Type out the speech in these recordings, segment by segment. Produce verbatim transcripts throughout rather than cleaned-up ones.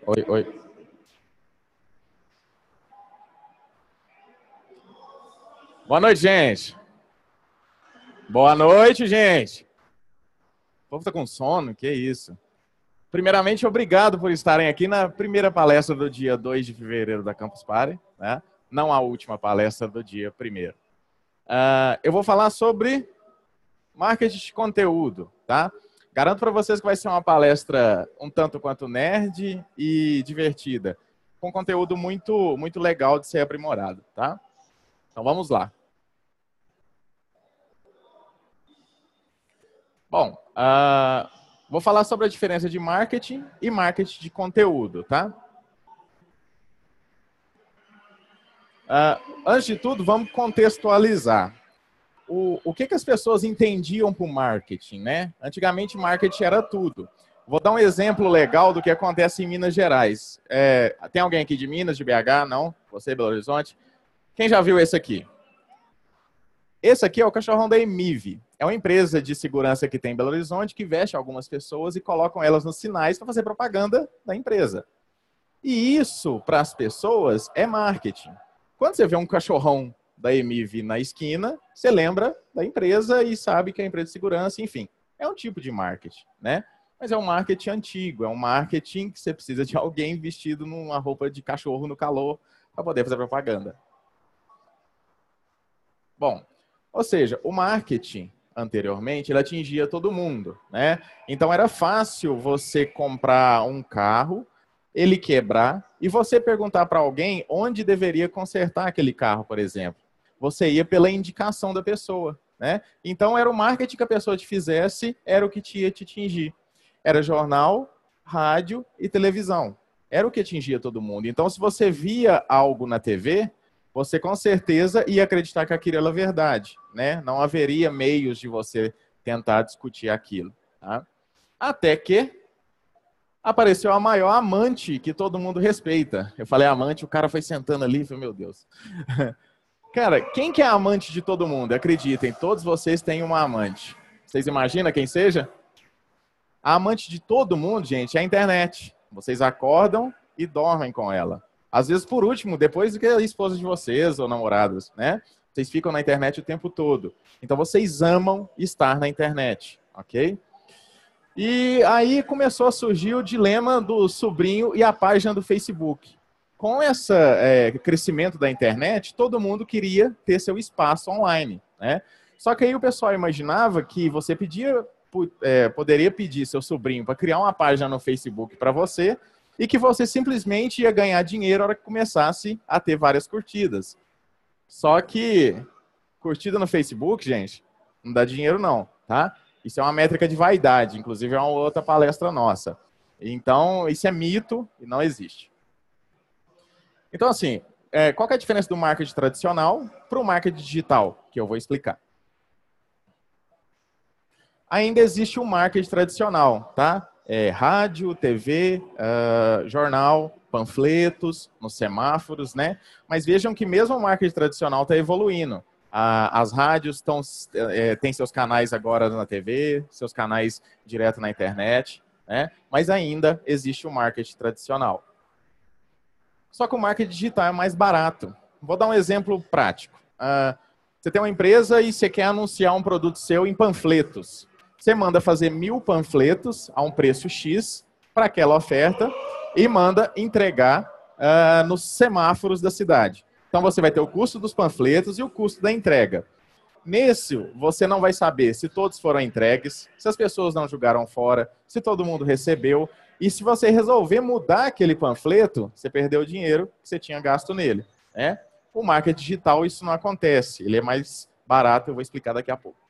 Oi, oi. Boa noite, gente. Boa noite, gente. O povo tá com sono, que isso. Primeiramente, obrigado por estarem aqui na primeira palestra do dia dois de fevereiro da Campus Party, né? Não a última palestra do dia primeiro. Uh, eu vou falar sobre marketing de conteúdo, tá? Garanto para vocês que vai ser uma palestra um tanto quanto nerd e divertida, com conteúdo muito, muito legal de ser aprimorado, tá? Então vamos lá. Bom, uh, vou falar sobre a diferença de marketing e marketing de conteúdo, tá? Uh, antes de tudo, vamos contextualizar. O, o que, que as pessoas entendiam por marketing, né? Antigamente, marketing era tudo. Vou dar um exemplo legal do que acontece em Minas Gerais. É, tem alguém aqui de Minas, de B H? Não? Você, Belo Horizonte? Quem já viu esse aqui? Esse aqui é o cachorrão da Emive. É uma empresa de segurança que tem em Belo Horizonte que veste algumas pessoas e colocam elas nos sinais para fazer propaganda da empresa. E isso, para as pessoas, é marketing. Quando você vê um cachorrão da Emive na esquina, você lembra da empresa e sabe que é a empresa de segurança, enfim. É um tipo de marketing, né? Mas é um marketing antigo, é um marketing que você precisa de alguém vestido numa roupa de cachorro no calor para poder fazer propaganda. Bom, ou seja, o marketing, anteriormente, ele atingia todo mundo, né? Então era fácil você comprar um carro, ele quebrar, e você perguntar para alguém onde deveria consertar aquele carro, por exemplo. Você ia pela indicação da pessoa, né? Então era o marketing que a pessoa te fizesse, era o que te ia te atingir. Era jornal, rádio e televisão. Era o que atingia todo mundo. Então, se você via algo na T V, você com certeza ia acreditar que aquilo era verdade, né? Não haveria meios de você tentar discutir aquilo, tá? Até que apareceu a maior amante que todo mundo respeita. Eu falei amante, o cara foi sentando ali e falei, meu Deus. Cara, quem que é a amante de todo mundo? Acreditem, todos vocês têm uma amante. Vocês imaginam quem seja? A amante de todo mundo, gente, é a internet. Vocês acordam e dormem com ela. Às vezes, por último, depois do que a esposa de vocês ou namoradas, né? Vocês ficam na internet o tempo todo. Então, vocês amam estar na internet, ok? E aí começou a surgir o dilema do sobrinho e a página do Facebook. Com esse é, crescimento da internet, todo mundo queria ter seu espaço online, né? Só que aí o pessoal imaginava que você pedia, é, poderia pedir seu sobrinho para criar uma página no Facebook para você e que você simplesmente ia ganhar dinheiro na hora que começasse a ter várias curtidas. Só que curtida no Facebook, gente, não dá dinheiro não, tá? Isso é uma métrica de vaidade, inclusive é uma outra palestra nossa. Então, isso é mito e não existe. Então, assim, é, qual que é a diferença do marketing tradicional para o marketing digital, que eu vou explicar. Ainda existe o marketing tradicional, tá? É, rádio, T V, uh, jornal, panfletos, nos semáforos, né? Mas vejam que mesmo o marketing tradicional está evoluindo. Ah, as rádios tão, é, têm seus canais agora na T V, seus canais direto na internet, né? Mas ainda existe o marketing tradicional. Só que o marketing digital é mais barato. Vou dar um exemplo prático. Uh, você tem uma empresa e você quer anunciar um produto seu em panfletos. Você manda fazer mil panfletos a um preço X para aquela oferta e manda entregar uh, nos semáforos da cidade. Então, você vai ter o custo dos panfletos e o custo da entrega. Nesse, você não vai saber se todos foram entregues, se as pessoas não jogaram fora, se todo mundo recebeu. E se você resolver mudar aquele panfleto, você perdeu o dinheiro que você tinha gasto nele, né? O marketing digital, isso não acontece. Ele é mais barato, eu vou explicar daqui a pouco.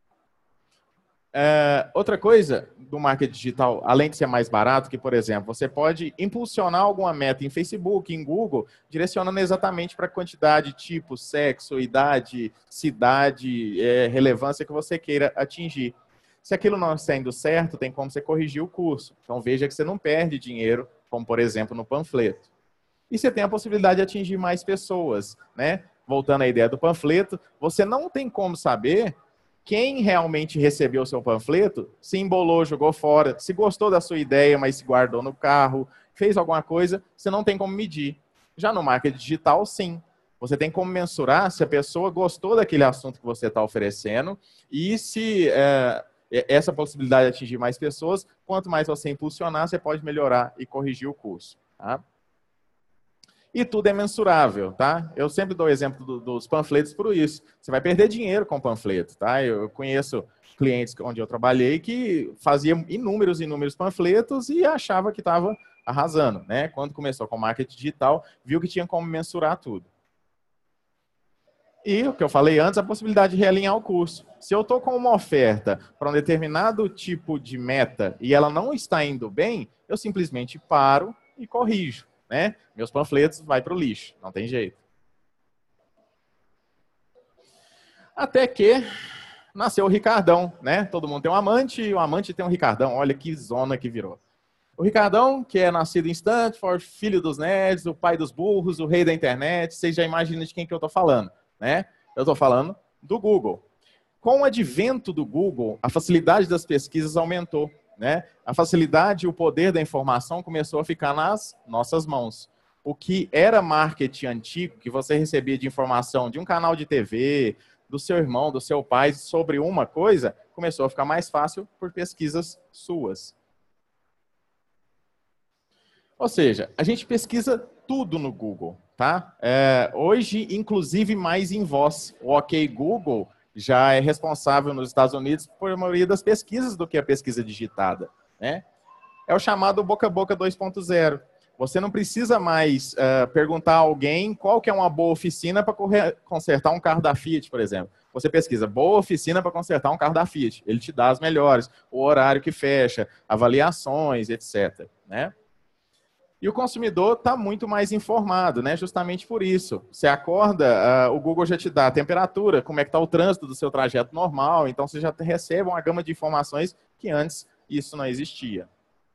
É, outra coisa do marketing digital, além de ser mais barato, que, por exemplo, você pode impulsionar alguma meta em Facebook, em Google, direcionando exatamente para a quantidade, tipo, sexo, idade, cidade, é, relevância que você queira atingir. Se aquilo não está indo certo, tem como você corrigir o curso. Então, veja que você não perde dinheiro, como, por exemplo, no panfleto. E você tem a possibilidade de atingir mais pessoas, né? Voltando à ideia do panfleto, você não tem como saber quem realmente recebeu o seu panfleto, se embolou, jogou fora, se gostou da sua ideia, mas se guardou no carro, fez alguma coisa, você não tem como medir. Já no marketing digital, sim. Você tem como mensurar se a pessoa gostou daquele assunto que você está oferecendo e se é, essa possibilidade de atingir mais pessoas, quanto mais você impulsionar, você pode melhorar e corrigir o curso. Tá? E tudo é mensurável, tá? Eu sempre dou o exemplo do, dos panfletos por isso. Você vai perder dinheiro com panfleto, tá? Eu conheço clientes onde eu trabalhei que faziam inúmeros, inúmeros panfletos e achava que estava arrasando, né? Quando começou com marketing digital, viu que tinha como mensurar tudo. E o que eu falei antes, a possibilidade de realinhar o curso. Se eu estou com uma oferta para um determinado tipo de meta e ela não está indo bem, eu simplesmente paro e corrijo. Né? Meus panfletos vai para o lixo, não tem jeito. Até que nasceu o Ricardão, né? Todo mundo tem um amante e o amante tem um Ricardão. Olha que zona que virou. O Ricardão, que é nascido em Stanford, filho dos nerds, o pai dos burros, o rei da internet, vocês já imaginam de quem que eu estou falando, né? Eu estou falando do Google. Com o advento do Google, a facilidade das pesquisas aumentou. Né? A facilidade e o poder da informação começou a ficar nas nossas mãos. O que era marketing antigo, que você recebia de informação de um canal de T V, do seu irmão, do seu pai, sobre uma coisa, começou a ficar mais fácil por pesquisas suas. Ou seja, a gente pesquisa tudo no Google. Tá? É, hoje, inclusive, mais em voz. O OK Google já é responsável nos Estados Unidos por a maioria das pesquisas do que a pesquisa digitada. Né? É o chamado boca a boca dois ponto zero. Você não precisa mais uh, perguntar a alguém qual que é uma boa oficina para consertar um carro da Fiat, por exemplo. Você pesquisa boa oficina para consertar um carro da Fiat. Ele te dá as melhores, o horário que fecha, avaliações, etcétera. Né? E o consumidor está muito mais informado, né? Justamente por isso. Você acorda, uh, o Google já te dá a temperatura, como é que está o trânsito do seu trajeto normal, então você já recebe uma gama de informações que antes isso não existia.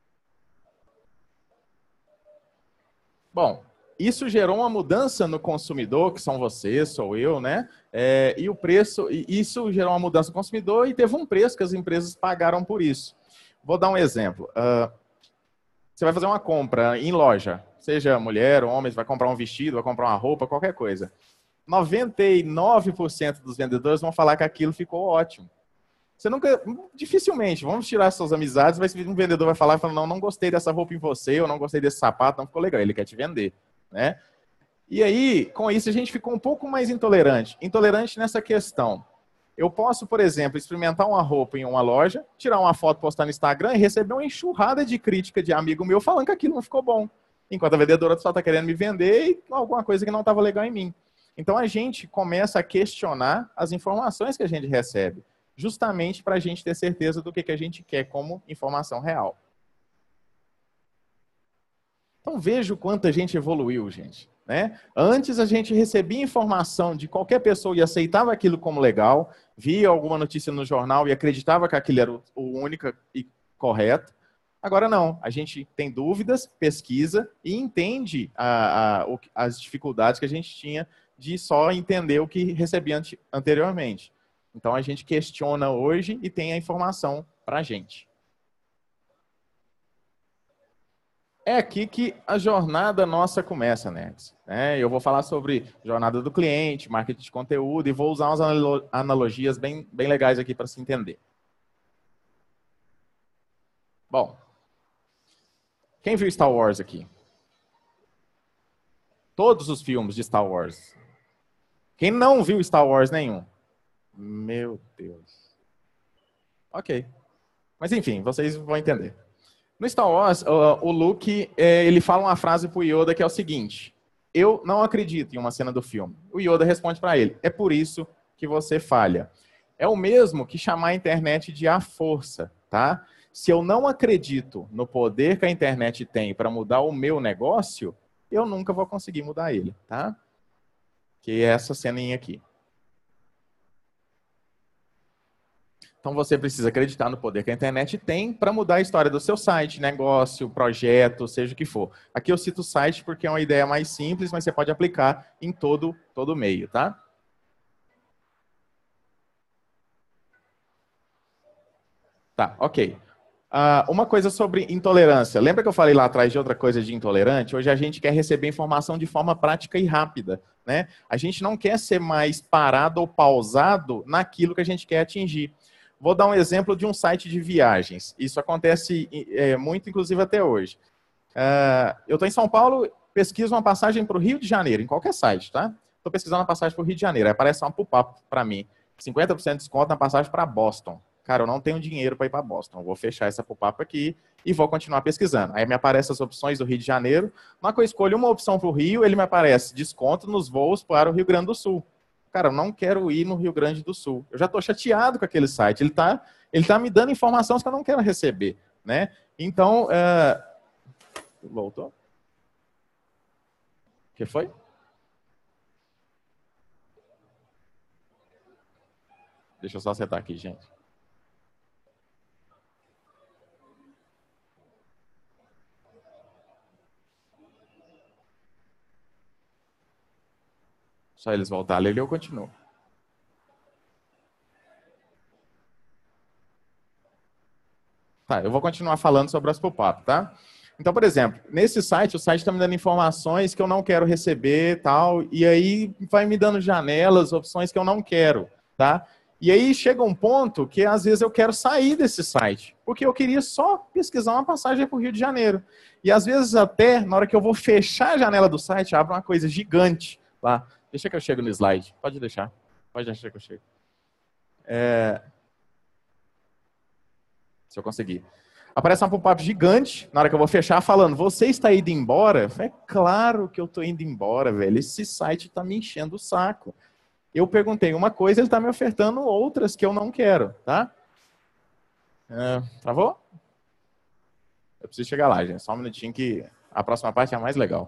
Bom, isso gerou uma mudança no consumidor, que são vocês, sou eu, né? É, e o preço, e isso gerou uma mudança no consumidor e teve um preço que as empresas pagaram por isso. Vou dar um exemplo. Uh, Você vai fazer uma compra em loja, seja mulher ou homem, você vai comprar um vestido, vai comprar uma roupa, qualquer coisa. noventa e nove por cento dos vendedores vão falar que aquilo ficou ótimo. Você nunca, dificilmente, vamos tirar suas amizades, mas um vendedor vai falar, falando, não, não gostei dessa roupa em você, ou não gostei desse sapato, não ficou legal, ele quer te vender, né? E aí, com isso, a gente ficou um pouco mais intolerante. Intolerante nessa questão. Eu posso, por exemplo, experimentar uma roupa em uma loja, tirar uma foto, postar no Instagram e receber uma enxurrada de crítica de amigo meu falando que aquilo não ficou bom. Enquanto a vendedora só está querendo me vender e alguma coisa que não estava legal em mim. Então a gente começa a questionar as informações que a gente recebe, justamente para a gente ter certeza do que, que a gente quer como informação real. Então veja o quanto a gente evoluiu, gente. Né? Antes a gente recebia informação de qualquer pessoa e aceitava aquilo como legal, via alguma notícia no jornal e acreditava que aquilo era o único e correto. Agora não, a gente tem dúvidas, pesquisa e entende a, a, as dificuldades que a gente tinha de só entender o que recebia anteriormente. Então a gente questiona hoje e tem a informação para a gente. É aqui que a jornada nossa começa, nerds. Né? Eu vou falar sobre jornada do cliente, marketing de conteúdo e vou usar umas analogias bem, bem legais aqui para se entender. Bom, quem viu Star Wars aqui? Todos os filmes de Star Wars. Quem não viu Star Wars nenhum? Meu Deus. Ok. Mas enfim, vocês vão entender. No Star Wars, o Luke, ele fala uma frase pro Yoda que é o seguinte: eu não acredito em uma cena do filme. O Yoda responde para ele: é por isso que você falha. É o mesmo que chamar a internet de a força, tá? Se eu não acredito no poder que a internet tem para mudar o meu negócio, eu nunca vou conseguir mudar ele, tá? Que é essa ceninha aqui. Então você precisa acreditar no poder que a internet tem para mudar a história do seu site, negócio, projeto, seja o que for. Aqui eu cito o site porque é uma ideia mais simples, mas você pode aplicar em todo todo meio, tá? Tá, ok. Ah, uma coisa sobre intolerância. Lembra que eu falei lá atrás de outra coisa de intolerante? Hoje a gente quer receber informação de forma prática e rápida, né? A gente não quer ser mais parado ou pausado naquilo que a gente quer atingir. Vou dar um exemplo de um site de viagens. Isso acontece é, muito, inclusive, até hoje. Uh, eu estou em São Paulo, pesquiso uma passagem para o Rio de Janeiro, em qualquer site, tá? Estou pesquisando uma passagem para o Rio de Janeiro. Aí aparece uma pop-up para mim. cinquenta por cento de desconto na passagem para Boston. Cara, eu não tenho dinheiro para ir para Boston. Eu vou fechar essa pop-up aqui e vou continuar pesquisando. Aí me aparecem as opções do Rio de Janeiro. Na hora que eu escolho uma opção para o Rio, ele me aparece desconto nos voos para o Rio Grande do Sul. Cara, eu não quero ir no Rio Grande do Sul. Eu já estou chateado com aquele site. Ele está ele tá me dando informações que eu não quero receber, né? Então, uh... voltou? O que foi? Deixa eu só acertar aqui, gente. Só eles voltarem ali, eu continuo. Tá, eu vou continuar falando sobre as pop-up, tá? Então, por exemplo, nesse site, o site está me dando informações que eu não quero receber, tal, e aí vai me dando janelas, opções que eu não quero, tá? E aí chega um ponto que às vezes eu quero sair desse site, porque eu queria só pesquisar uma passagem para o Rio de Janeiro. E às vezes até, na hora que eu vou fechar a janela do site, abre uma coisa gigante lá. Deixa que eu chego no slide. Pode deixar. Pode deixar que eu chego. É... Se eu conseguir. Aparece uma pop-up gigante, na hora que eu vou fechar, falando, você está indo embora? É claro que eu estou indo embora, velho. Esse site está me enchendo o saco. Eu perguntei uma coisa, ele está me ofertando outras que eu não quero, tá? É, travou? Eu preciso chegar lá, gente. Só um minutinho que a próxima parte é a mais legal.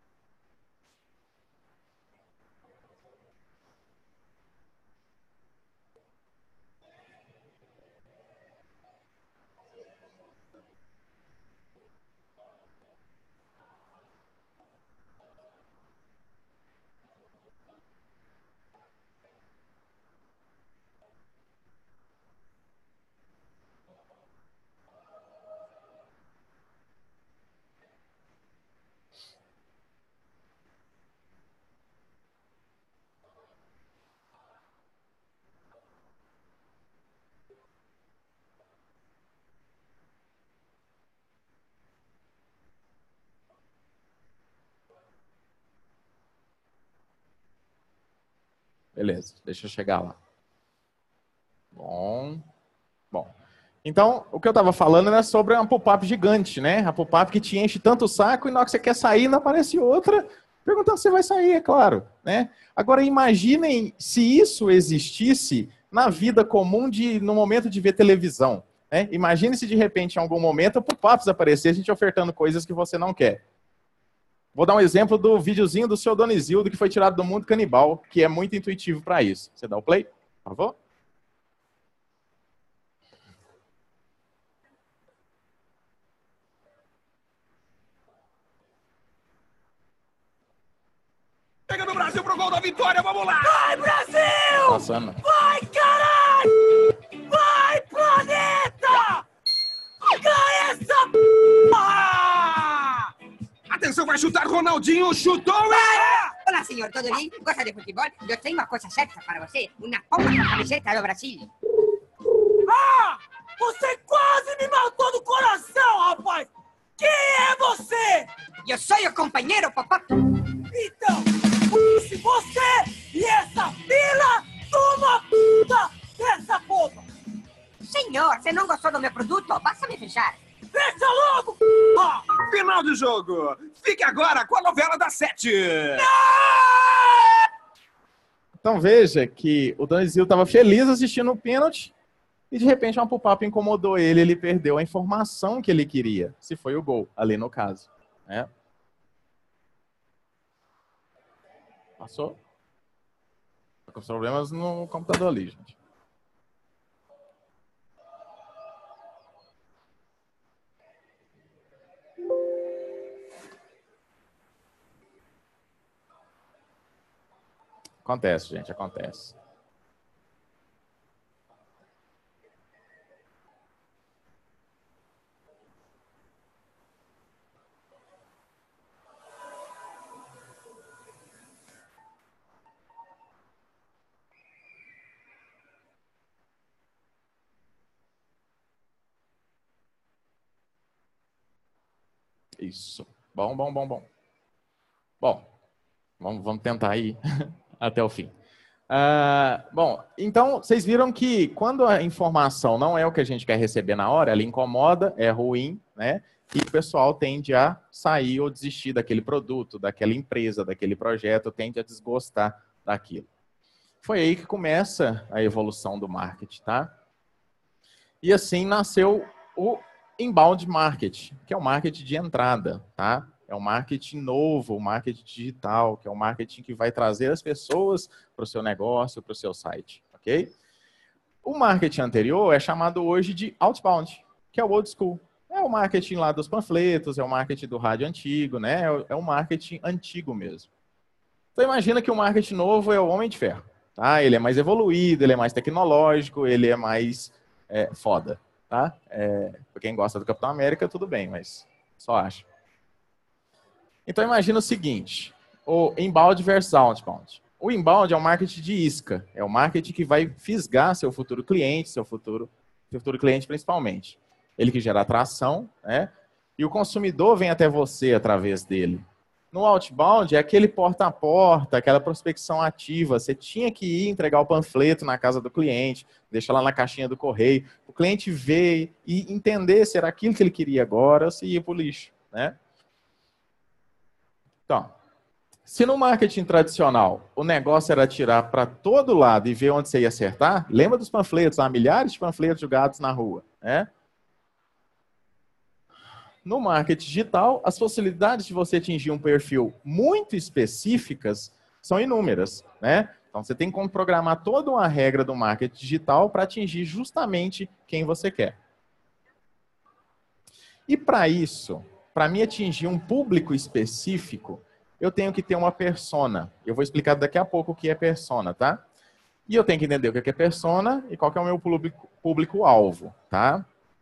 Beleza, deixa eu chegar lá. Bom, bom. Então, o que eu estava falando era sobre uma pop-up gigante, né? A pop-up que te enche tanto o saco e na hora que você quer sair, não aparece outra, perguntando se você vai sair, é claro, né? Agora, imaginem se isso existisse na vida comum de, no momento de ver televisão, né? Imagine se de repente, em algum momento, pop-ups aparecessem te ofertando coisas que você não quer. Vou dar um exemplo do videozinho do seu Donizildo, que foi tirado do Mundo Canibal, que é muito intuitivo para isso. Você dá o play, por favor? Chega do Brasil pro gol da vitória, vamos lá! Vai, Brasil! Passando. Vai, caralho! Vai, planeta! Ganha essa porra! Atenção, vai chutar Ronaldinho, chutou e... Olá, senhor, tudo bem? Gosta de futebol? Eu tenho uma coisa certa para você. Uma pomba com a camiseta do Brasil. Ah! Você quase me matou do coração, rapaz! Quem é você? Eu sou o companheiro Popó. Então, se você e essa fila toma puta dessa porra! Senhor, você não gostou do meu produto? Basta me fechar. Fecha logo, porra! Final de jogo! Fique agora com a novela das sete! Então veja que o Donizil estava feliz assistindo o pênalti e de repente uma pop-up incomodou ele, ele perdeu a informação que ele queria, se foi o gol, ali no caso. Né? Passou? Tô com problemas no computador ali, gente. Acontece, gente, acontece. Isso. Bom, bom, bom, bom. Bom, vamos, vamos tentar ir até o fim. Uh, bom, então, vocês viram que quando a informação não é o que a gente quer receber na hora, ela incomoda, é ruim, né? E o pessoal tende a sair ou desistir daquele produto, daquela empresa, daquele projeto, tende a desgostar daquilo. Foi aí que começa a evolução do marketing, tá? E assim nasceu o inbound marketing, que é o marketing de entrada, tá? É um marketing novo, o marketing digital, que é um marketing que vai trazer as pessoas para o seu negócio, para o seu site, ok? O marketing anterior é chamado hoje de outbound, que é o old school. É o marketing lá dos panfletos, é o marketing do rádio antigo, né? É o marketing antigo mesmo. Então imagina que o marketing novo é o Homem de Ferro, tá? Ele é mais evoluído, ele é mais tecnológico, ele é mais é, foda, tá? É, para quem gosta do Capitão América, tudo bem, mas só acho. Então imagina o seguinte, o inbound versus outbound. O inbound é o marketing de isca, é o marketing que vai fisgar seu futuro cliente, seu futuro, seu futuro cliente principalmente. Ele que gera atração, né? E o consumidor vem até você através dele. No outbound é aquele porta a porta, aquela prospecção ativa. Você tinha que ir entregar o panfleto na casa do cliente, deixar lá na caixinha do correio, o cliente ver e entender se era aquilo que ele queria agora ou se ia para o lixo, né? Então, se no marketing tradicional o negócio era tirar para todo lado e ver onde você ia acertar, lembra dos panfletos, há milhares de panfletos jogados na rua, né? No marketing digital, as possibilidades de você atingir um perfil muito específicas são inúmeras, né? Então, você tem como programar toda uma regra do marketing digital para atingir justamente quem você quer. E para isso, para mim atingir um público específico, eu tenho que ter uma persona. Eu vou explicar daqui a pouco o que é persona, tá? E eu tenho que entender o que é persona e qual que é o meu público, público-alvo, tá?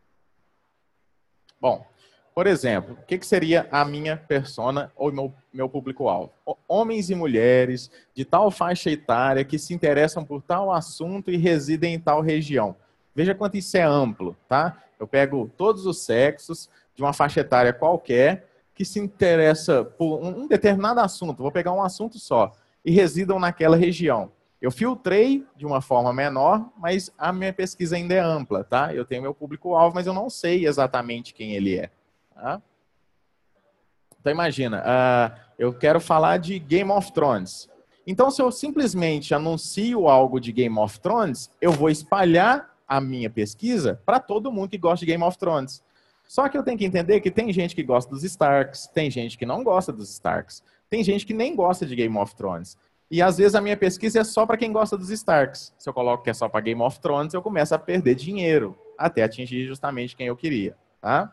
Bom, por exemplo, o que, que seria a minha persona ou meu, meu público-alvo? Homens e mulheres de tal faixa etária que se interessam por tal assunto e residem em tal região. Veja quanto isso é amplo, tá? Eu pego todos os sexos de uma faixa etária qualquer que se interessa por um determinado assunto, vou pegar um assunto só, e residam naquela região. Eu filtrei de uma forma menor, mas a minha pesquisa ainda é ampla, tá? Eu tenho meu público-alvo, mas eu não sei exatamente quem ele é. Tá? Então imagina, uh, eu quero falar de Game of Thrones. Então se eu simplesmente anuncio algo de Game of Thrones, eu vou espalhar a minha pesquisa para todo mundo que gosta de Game of Thrones. Só que eu tenho que entender que tem gente que gosta dos Starks, tem gente que não gosta dos Starks, tem gente que nem gosta de Game of Thrones. E às vezes a minha pesquisa é só para quem gosta dos Starks. Se eu coloco que é só para Game of Thrones, eu começo a perder dinheiro, até atingir justamente quem eu queria, tá?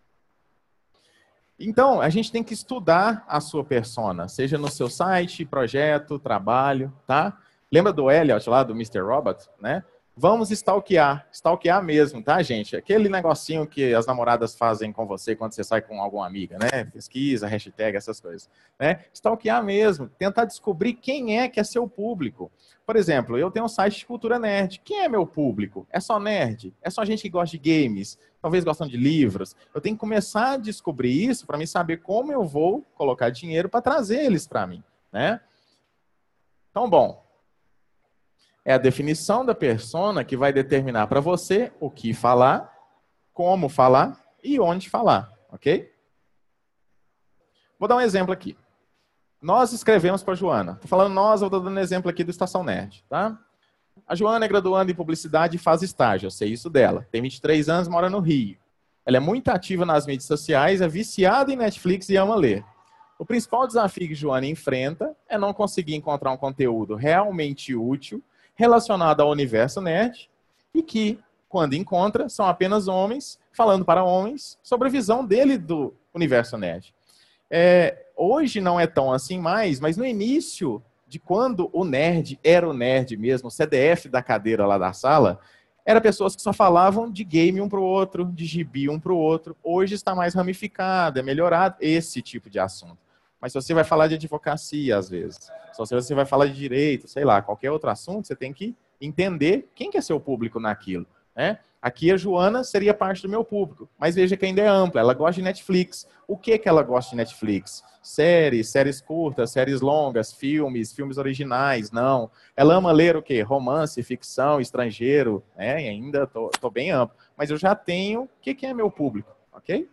Então, a gente tem que estudar a sua persona, seja no seu site, projeto, trabalho, tá? Lembra do Elliot lá, do mister Robot, né? Vamos stalkear, stalkear mesmo, tá, gente? Aquele negocinho que as namoradas fazem com você quando você sai com alguma amiga, né? Pesquisa, hashtag, essas coisas, né? Stalkear mesmo, tentar descobrir quem é que é seu público. Por exemplo, eu tenho um site de cultura nerd. Quem é meu público? É só nerd? É só gente que gosta de games? Talvez gostam de livros? Eu tenho que começar a descobrir isso para mim saber como eu vou colocar dinheiro para trazer eles para mim, né? Então, bom, é a definição da persona que vai determinar para você o que falar, como falar e onde falar, ok? Vou dar um exemplo aqui. Nós escrevemos para a Joana. Estou falando nós, eu estou dando exemplo aqui do Estação Nerd, tá? A Joana é graduanda em publicidade e faz estágio, eu sei isso dela. Tem vinte e três anos, mora no Rio. Ela é muito ativa nas mídias sociais, é viciada em Netflix e ama ler. O principal desafio que Joana enfrenta é não conseguir encontrar um conteúdo realmente útil relacionado ao universo nerd e que, quando encontra, são apenas homens falando para homens sobre a visão dele do universo nerd. É, hoje não é tão assim mais, mas no início de quando o nerd era o nerd mesmo, o C D F da cadeira lá da sala, eram pessoas que só falavam de game um para o outro, de gibi um para o outro. Hoje está mais ramificado, é melhorado esse tipo de assunto. Mas se você vai falar de advocacia, às vezes, se você vai falar de direito, sei lá, qualquer outro assunto, você tem que entender quem que é seu público naquilo, né? Aqui a Joana seria parte do meu público, mas veja que ainda é ampla. Ela gosta de Netflix. O que que ela gosta de Netflix? Séries, séries curtas, séries longas, filmes, filmes originais, não. Ela ama ler o quê? Romance, ficção, estrangeiro, né? E ainda tô, tô bem amplo. Mas eu já tenho o que que é meu público, ok?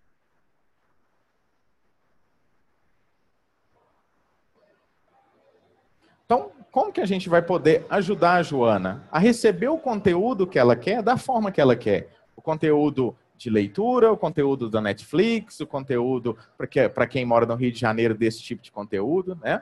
Então, como que a gente vai poder ajudar a Joana a receber o conteúdo que ela quer da forma que ela quer? O conteúdo de leitura, o conteúdo da Netflix, o conteúdo para quem mora no Rio de Janeiro desse tipo de conteúdo, né?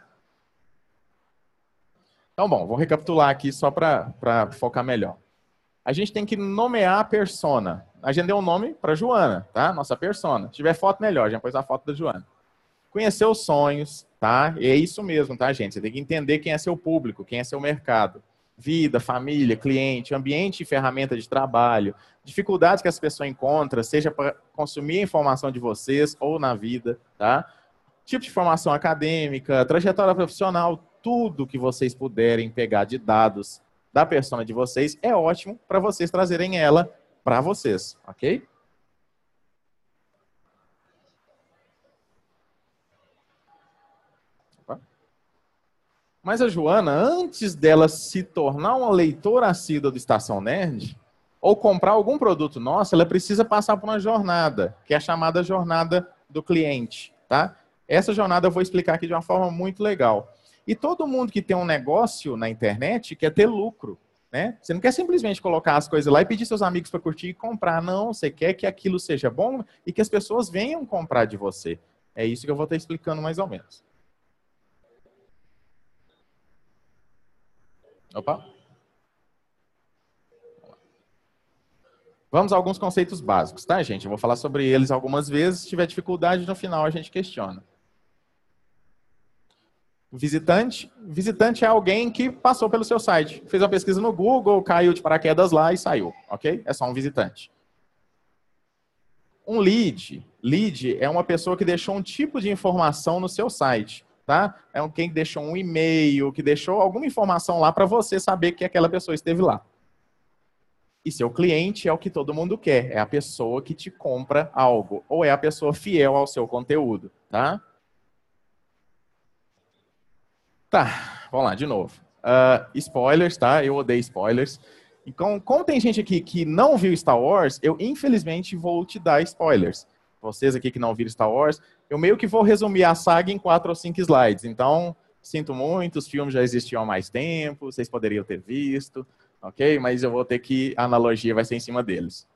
Então, bom, vou recapitular aqui só para focar melhor. A gente tem que nomear a persona. A gente deu um nome para Joana, tá? Nossa persona. Se tiver foto, melhor. A gente pôs a foto da Joana. Conhecer os sonhos, tá? E é isso mesmo, tá, gente? Você tem que entender quem é seu público, quem é seu mercado. Vida, família, cliente, ambiente e ferramenta de trabalho, dificuldades que as pessoas encontram, seja para consumir a informação de vocês ou na vida, tá? Tipo de formação acadêmica, trajetória profissional, tudo que vocês puderem pegar de dados da persona de vocês é ótimo para vocês trazerem ela para vocês, ok? Mas a Joana, antes dela se tornar uma leitora assídua do Estação Nerd, ou comprar algum produto nosso, ela precisa passar por uma jornada, que é a chamada jornada do cliente, tá? Essa jornada eu vou explicar aqui de uma forma muito legal. E todo mundo que tem um negócio na internet quer ter lucro, né? Você não quer simplesmente colocar as coisas lá e pedir seus amigos para curtir e comprar, não. Você quer que aquilo seja bom e que as pessoas venham comprar de você. É isso que eu vou estar explicando mais ou menos. Opa. Vamos a alguns conceitos básicos, tá, gente? Eu vou falar sobre eles algumas vezes. Se tiver dificuldade, no final a gente questiona. Visitante. Visitante é alguém que passou pelo seu site. Fez uma pesquisa no Google, caiu de paraquedas lá e saiu, ok? É só um visitante. Um lead. Lead é uma pessoa que deixou um tipo de informação no seu site. Tá? É alguém que deixou um e-mail, que deixou alguma informação lá para você saber que aquela pessoa esteve lá. E seu cliente é o que todo mundo quer, é a pessoa que te compra algo, ou é a pessoa fiel ao seu conteúdo, tá? Tá, vamos lá, de novo. Uh, spoilers, tá? Eu odeio spoilers. Então, como tem gente aqui que não viu Star Wars, eu infelizmente vou te dar spoilers. Vocês aqui que não viram Star Wars, eu meio que vou resumir a saga em quatro ou cinco slides. Então, sinto muito, os filmes já existiam há mais tempo, vocês poderiam ter visto, ok? Mas eu vou ter que, a analogia vai ser em cima deles.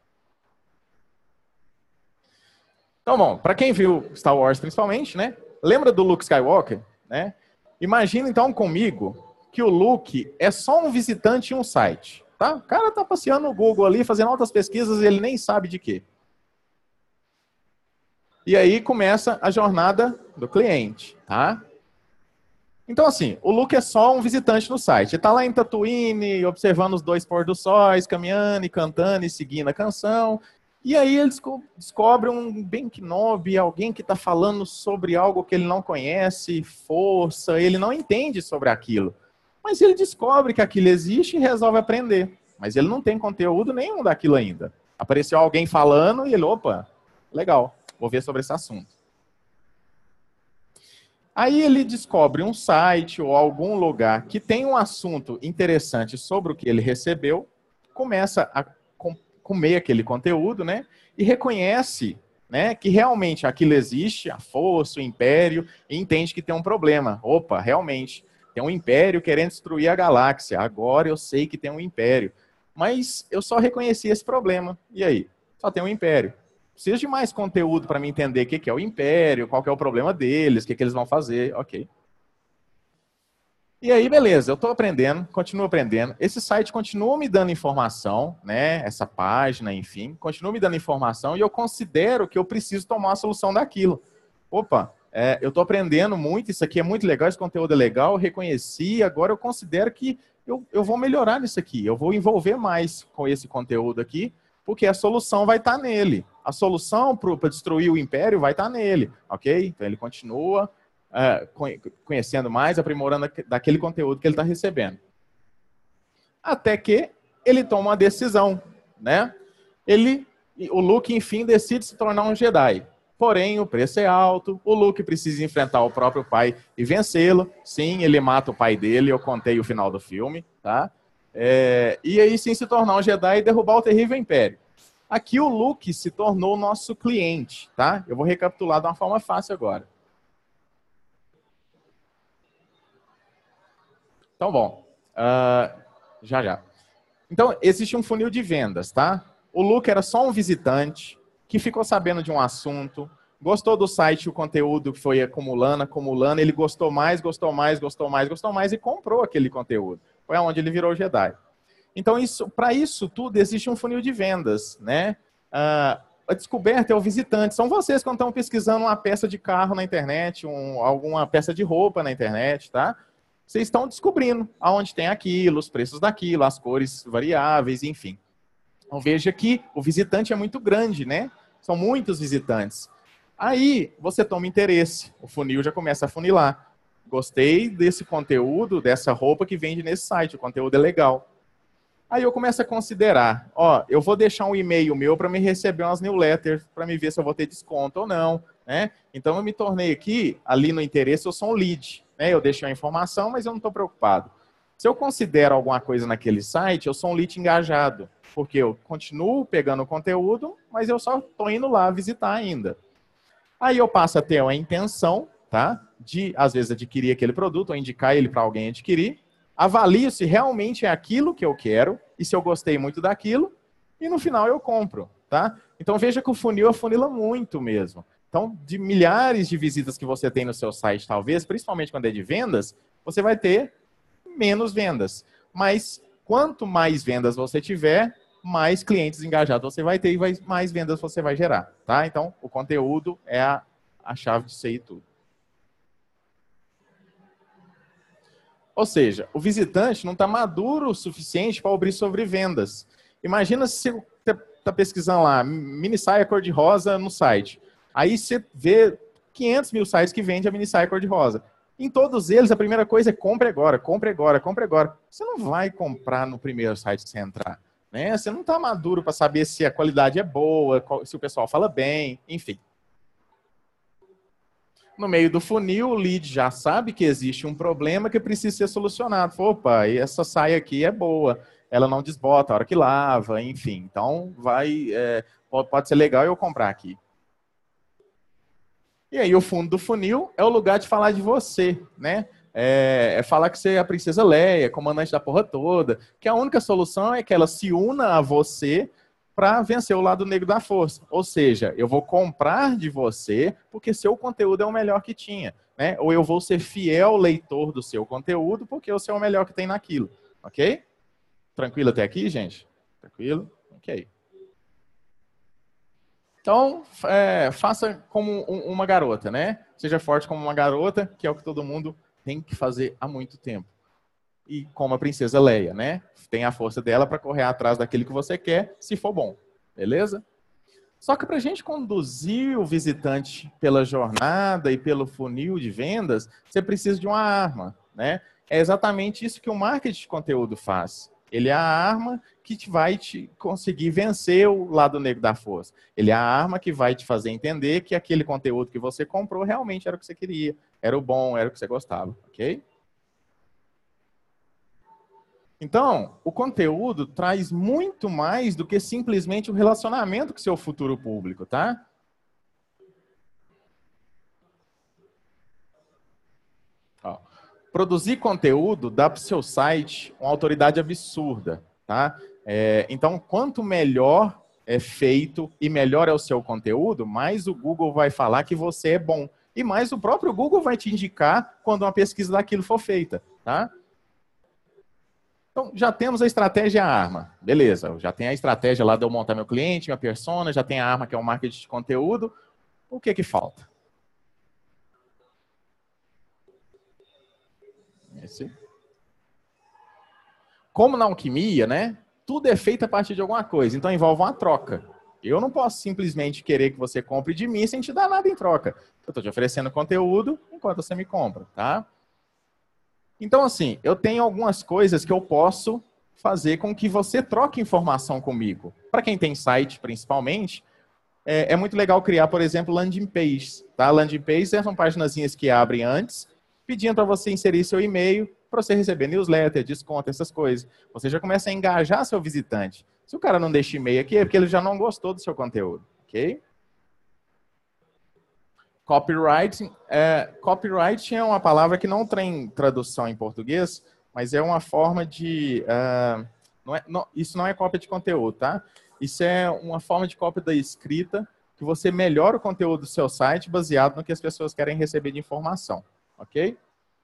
Então, bom, para quem viu Star Wars principalmente, né? Lembra do Luke Skywalker, né? Imagina então comigo que o Luke é só um visitante em um site, tá? O cara tá passeando no Google ali, fazendo outras pesquisas e ele nem sabe de quê. E aí começa a jornada do cliente, tá? Então, assim, o Luke é só um visitante no site. Ele tá lá em Tatooine, observando os dois pôr do sóis, caminhando e cantando e seguindo a canção. E aí ele desco descobre um Ben Kenobi, alguém que está falando sobre algo que ele não conhece, força, ele não entende sobre aquilo. Mas ele descobre que aquilo existe e resolve aprender. Mas ele não tem conteúdo nenhum daquilo ainda. Apareceu alguém falando e ele, opa, legal. Vou ver sobre esse assunto. Aí ele descobre um site ou algum lugar que tem um assunto interessante sobre o que ele recebeu, começa a com, comer aquele conteúdo, né? E reconhece, né, que realmente aquilo existe, a força, o império, e entende que tem um problema. Opa, realmente, tem um império querendo destruir a galáxia. Agora eu sei que tem um império. Mas eu só reconheci esse problema. E aí? Só tem um império. Preciso de mais conteúdo para me entender o que é o império, qual que é o problema deles, o que, que eles vão fazer, ok. E aí, beleza, eu estou aprendendo, continuo aprendendo. Esse site continua me dando informação, né? Essa página, enfim, continua me dando informação e eu considero que eu preciso tomar a solução daquilo. Opa, é, eu estou aprendendo muito, isso aqui é muito legal, esse conteúdo é legal, eu reconheci, agora eu considero que eu, eu vou melhorar nisso aqui, eu vou envolver mais com esse conteúdo aqui, porque a solução vai estar nele. A solução para destruir o império vai estar nele, ok? Então ele continua uh, conhecendo mais, aprimorando daquele conteúdo que ele está recebendo. Até que ele toma uma decisão, né? ele, o Luke, enfim, decide se tornar um Jedi. Porém, o preço é alto, o Luke precisa enfrentar o próprio pai e vencê-lo. Sim, ele mata o pai dele, eu contei o final do filme, tá? É, e aí sim se tornar um Jedi e derrubar o terrível Império. Aqui o Luke se tornou nosso cliente, tá? Eu vou recapitular de uma forma fácil agora. Então, bom, uh, já já. Então, existe um funil de vendas, tá? O Luke era só um visitante que ficou sabendo de um assunto, gostou do site, o conteúdo foi acumulando, acumulando, ele gostou mais, gostou mais, gostou mais, gostou mais e comprou aquele conteúdo. Foi onde ele virou Jedi. Então, isso, para isso tudo, existe um funil de vendas, né? Uh, a descoberta é o visitante. São vocês quando estão pesquisando uma peça de carro na internet, um, alguma peça de roupa na internet, tá? Vocês estão descobrindo aonde tem aquilo, os preços daquilo, as cores variáveis, enfim. Então, veja que o visitante é muito grande, né? São muitos visitantes. Aí, você toma interesse. O funil já começa a funilar. Gostei desse conteúdo, dessa roupa que vende nesse site. O conteúdo é legal. Aí eu começo a considerar, ó, eu vou deixar um e-mail meu para me receber umas newsletters, para me ver se eu vou ter desconto ou não, né? Então, eu me tornei aqui, ali no interesse, eu sou um lead, né? Eu deixei a informação, mas eu não estou preocupado. Se eu considero alguma coisa naquele site, eu sou um lead engajado. Porque eu continuo pegando o conteúdo, mas eu só estou indo lá visitar ainda. Aí eu passo a ter a intenção, tá? De, às vezes, adquirir aquele produto ou indicar ele para alguém adquirir. Avalio se realmente é aquilo que eu quero e se eu gostei muito daquilo. E no final eu compro, tá? Então veja que o funil afunila muito mesmo. Então, de milhares de visitas que você tem no seu site, talvez, principalmente quando é de vendas, você vai ter menos vendas. Mas quanto mais vendas você tiver, mais clientes engajados você vai ter e vai, mais vendas você vai gerar, tá? Então, o conteúdo é a, a chave disso aí tudo. Ou seja, o visitante não está maduro o suficiente para abrir sobre vendas. Imagina se você está pesquisando lá, mini saia cor-de-rosa no site. Aí você vê quinhentos mil sites que vendem a mini saia cor-de-rosa. Em todos eles, a primeira coisa é compre agora, compre agora, compre agora. Você não vai comprar no primeiro site que você entrar, né? Você não está maduro para saber se a qualidade é boa, se o pessoal fala bem, enfim. No meio do funil, o lead já sabe que existe um problema que precisa ser solucionado. Opa, e essa saia aqui é boa, ela não desbota a hora que lava, enfim. Então, vai, é, pode ser legal eu comprar aqui. E aí, o fundo do funil é o lugar de falar de você, né? É, é falar que você é a princesa Leia, comandante da porra toda, que a única solução é que ela se una a você para vencer o lado negro da força. Ou seja, eu vou comprar de você porque seu conteúdo é o melhor que tinha, né? Ou eu vou ser fiel leitor do seu conteúdo porque você é o melhor que tem naquilo, ok? Tranquilo até aqui, gente? Tranquilo? Ok. Então, é, faça como uma garota, né? Seja forte como uma garota, que é o que todo mundo tem que fazer há muito tempo. E como a princesa Leia, né? Tem a força dela para correr atrás daquilo que você quer, se for bom. Beleza? Só que para a gente conduzir o visitante pela jornada e pelo funil de vendas, você precisa de uma arma, né? É exatamente isso que o marketing de conteúdo faz. Ele é a arma que te vai te conseguir vencer o lado negro da força. Ele é a arma que vai te fazer entender que aquele conteúdo que você comprou realmente era o que você queria, era o bom, era o que você gostava, ok? Então, o conteúdo traz muito mais do que simplesmente o relacionamento com seu futuro público, tá? Ó, produzir conteúdo dá para o seu site uma autoridade absurda, tá? É, então, quanto melhor é feito e melhor é o seu conteúdo, mais o Google vai falar que você é bom. E mais o próprio Google vai te indicar quando uma pesquisa daquilo for feita, tá? Então, já temos a estratégia e a arma. Beleza, já tem a estratégia lá de eu montar meu cliente, minha persona, já tem a arma que é o marketing de conteúdo. O que que falta? Esse. Como na alquimia, né? Tudo é feito a partir de alguma coisa, então envolve uma troca. Eu não posso simplesmente querer que você compre de mim sem te dar nada em troca. Eu estou te oferecendo conteúdo enquanto você me compra, tá? Então, assim, eu tenho algumas coisas que eu posso fazer com que você troque informação comigo. Para quem tem site, principalmente, é, é muito legal criar, por exemplo, landing pages. Tá? Landing pages são paginazinhas que abrem antes, pedindo para você inserir seu e-mail, para você receber newsletter, desconto, essas coisas. Você já começa a engajar seu visitante. Se o cara não deixa e-mail aqui, é porque ele já não gostou do seu conteúdo. Ok? Copywriting. É, copywriting é uma palavra que não tem tradução em português, mas é uma forma de... Uh, não é, não, isso não é cópia de conteúdo, tá? Isso é uma forma de cópia da escrita que você melhora o conteúdo do seu site baseado no que as pessoas querem receber de informação. Ok?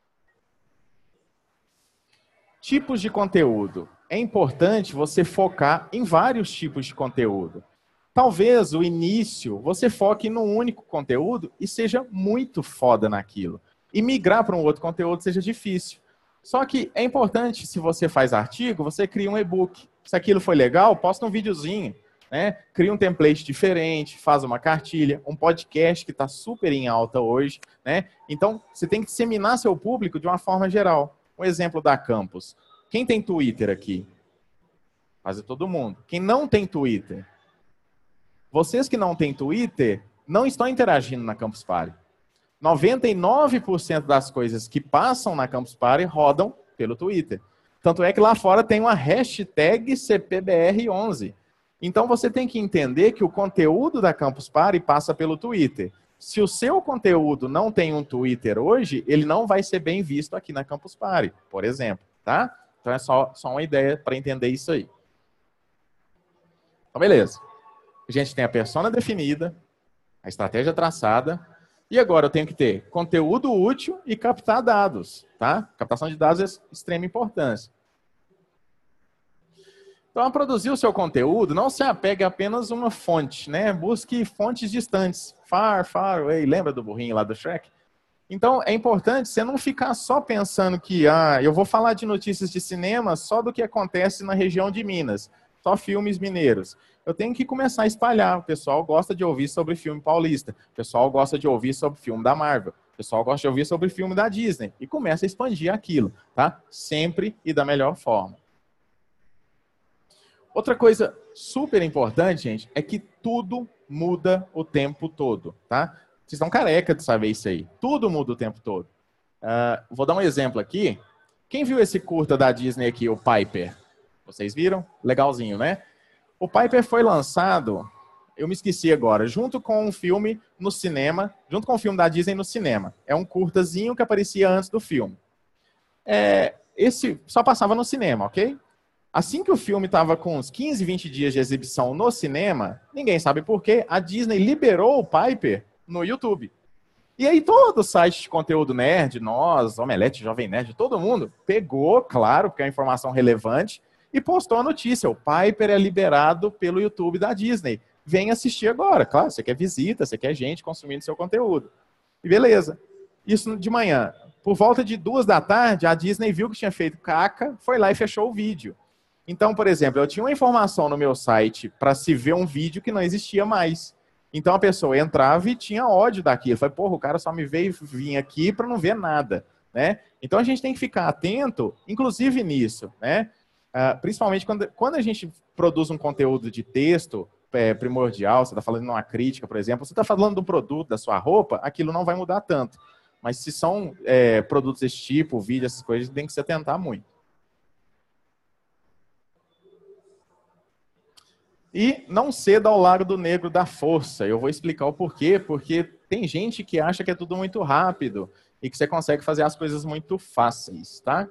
Tipos de conteúdo. É importante você focar em vários tipos de conteúdo. Talvez o início você foque num único conteúdo e seja muito foda naquilo. E migrar para um outro conteúdo seja difícil. Só que é importante, se você faz artigo, você cria um e-book. Se aquilo foi legal, posta um videozinho, né? Cria um template diferente, faz uma cartilha, um podcast que está super em alta hoje, né? Então, você tem que disseminar seu público de uma forma geral. Um exemplo da Campus. Quem tem Twitter aqui? Quase todo mundo. Quem não tem Twitter? Vocês que não têm Twitter não estão interagindo na Campus Party. noventa e nove por cento das coisas que passam na Campus Party rodam pelo Twitter. Tanto é que lá fora tem uma hashtag C P B R onze. Então você tem que entender que o conteúdo da Campus Party passa pelo Twitter. Se o seu conteúdo não tem um Twitter hoje, ele não vai ser bem visto aqui na Campus Party, por exemplo, tá? Então é só, só uma ideia para entender isso aí. Então, beleza. A gente tem a persona definida, a estratégia traçada, e agora eu tenho que ter conteúdo útil e captar dados, tá? Captação de dados é de extrema importância. Então, a produzir o seu conteúdo, não se apegue a apenas uma fonte, né? Busque fontes distantes. Far, far away. Lembra do burrinho lá do Shrek? Então, é importante você não ficar só pensando que ah, eu vou falar de notícias de cinema só do que acontece na região de Minas. Só filmes mineiros. Eu tenho que começar a espalhar. O pessoal gosta de ouvir sobre filme paulista. O pessoal gosta de ouvir sobre filme da Marvel. O pessoal gosta de ouvir sobre filme da Disney. E começa a expandir aquilo, tá? Sempre e da melhor forma. Outra coisa super importante, gente, é que tudo muda o tempo todo, tá? Vocês estão careca de saber isso aí. Tudo muda o tempo todo. Uh, vou dar um exemplo aqui. Quem viu esse curta da Disney aqui, o Piper? Vocês viram? Legalzinho, né? O Piper foi lançado, eu me esqueci agora, junto com um filme no cinema, junto com um filme da Disney no cinema. É um curtazinho que aparecia antes do filme. É, esse só passava no cinema, ok? Assim que o filme estava com uns quinze, vinte dias de exibição no cinema, ninguém sabe por quê, a Disney liberou o Piper no YouTube. E aí todo site de conteúdo nerd, nós, Omelete, Jovem Nerd, todo mundo pegou, claro, porque é uma informação relevante, e postou a notícia. O Piper é liberado pelo YouTube da Disney. Vem assistir agora. Claro, você quer visita, você quer gente consumindo seu conteúdo. E beleza. Isso de manhã. Por volta de duas da tarde, a Disney viu que tinha feito caca, foi lá e fechou o vídeo. Então, por exemplo, eu tinha uma informação no meu site para se ver um vídeo que não existia mais. Então a pessoa entrava e tinha ódio daquilo. Falei, porra, o cara só me veio vir aqui para não ver nada, né? Então a gente tem que ficar atento, inclusive nisso, né? Uh, principalmente quando, quando a gente produz um conteúdo de texto é, primordial, você está falando uma crítica, por exemplo, você está falando do produto, da sua roupa, aquilo não vai mudar tanto. Mas se são é, produtos desse tipo, vídeo, essas coisas, tem que se atentar muito. E não ceda ao lado negro da força. Eu vou explicar o porquê, porque tem gente que acha que é tudo muito rápido e que você consegue fazer as coisas muito fáceis, tá?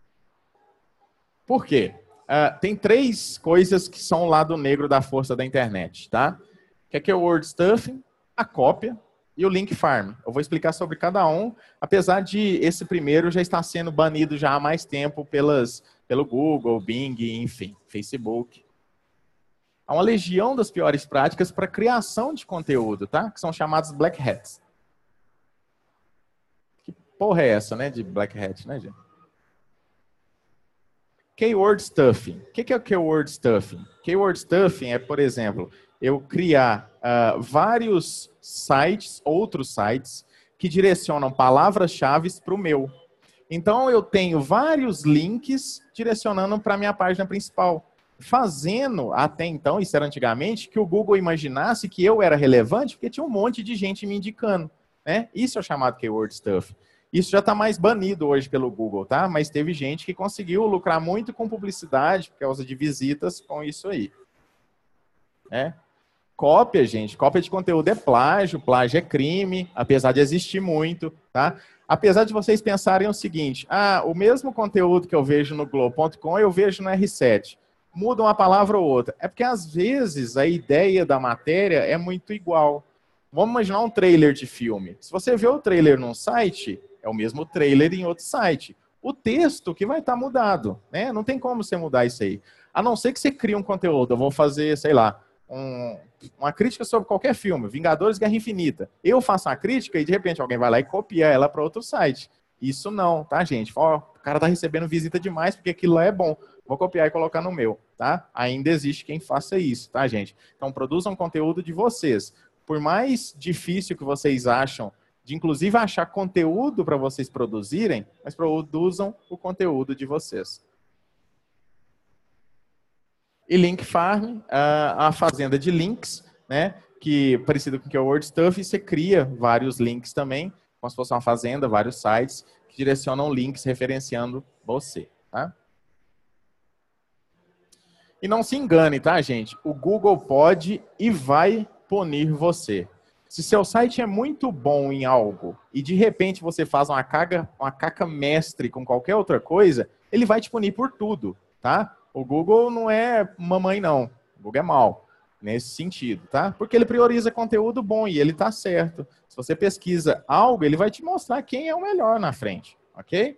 Por quê? Uh, tem três coisas que são o lado negro da força da internet, tá? Que é, que é o word stuffing, a cópia e o link farm. Eu vou explicar sobre cada um, apesar de esse primeiro já estar sendo banido já há mais tempo pelas, pelo Google, Bing, enfim, Facebook. Há uma legião das piores práticas para criação de conteúdo, tá? Que são chamados black hats. Que porra é essa, né, de black hat, né, gente? Keyword stuffing. O que é o keyword stuffing? Keyword stuffing é, por exemplo, eu criar uh, vários sites, outros sites, que direcionam palavras-chave para o meu. Então, eu tenho vários links direcionando para a minha página principal. Fazendo, até então, isso era antigamente, que o Google imaginasse que eu era relevante, porque tinha um monte de gente me indicando. Né? Isso é o chamado Keyword Stuff. Isso já está mais banido hoje pelo Google, tá? Mas teve gente que conseguiu lucrar muito com publicidade, por causa de visitas, com isso aí. Né? Cópia, gente. Cópia de conteúdo é plágio, plágio é crime, apesar de existir muito, tá? Apesar de vocês pensarem o seguinte, ah, o mesmo conteúdo que eu vejo no Globo ponto com eu vejo no R sete. Muda uma palavra ou outra. É porque, às vezes, a ideia da matéria é muito igual. Vamos imaginar um trailer de filme. Se você vê o trailer num site, é o mesmo trailer em outro site. O texto que vai estar mudado, né? Não tem como você mudar isso aí. A não ser que você crie um conteúdo. Eu vou fazer, sei lá, um, uma crítica sobre qualquer filme, Vingadores Guerra Infinita. Eu faço a crítica e, de repente, alguém vai lá e copia ela para outro site. Isso não, tá, gente? Ó, o cara tá recebendo visita demais porque aquilo lá é bom. Vou copiar e colocar no meu, tá? Ainda existe quem faça isso, tá, gente? Então, produzam conteúdo de vocês. Por mais difícil que vocês acham de, inclusive, achar conteúdo para vocês produzirem, mas produzam o conteúdo de vocês. E Link Farm, a fazenda de links, né? Que parecido com o Keyword Stuff, você cria vários links também, como se fosse uma fazenda, vários sites que direcionam links referenciando você, tá? E não se engane, tá, gente? O Google pode e vai punir você. Se seu site é muito bom em algo e de repente você faz uma caga, uma caca mestre com qualquer outra coisa, ele vai te punir por tudo, tá? O Google não é mamãe, não. O Google é mau nesse sentido, tá? Porque ele prioriza conteúdo bom e ele tá certo. Se você pesquisa algo, ele vai te mostrar quem é o melhor na frente, ok?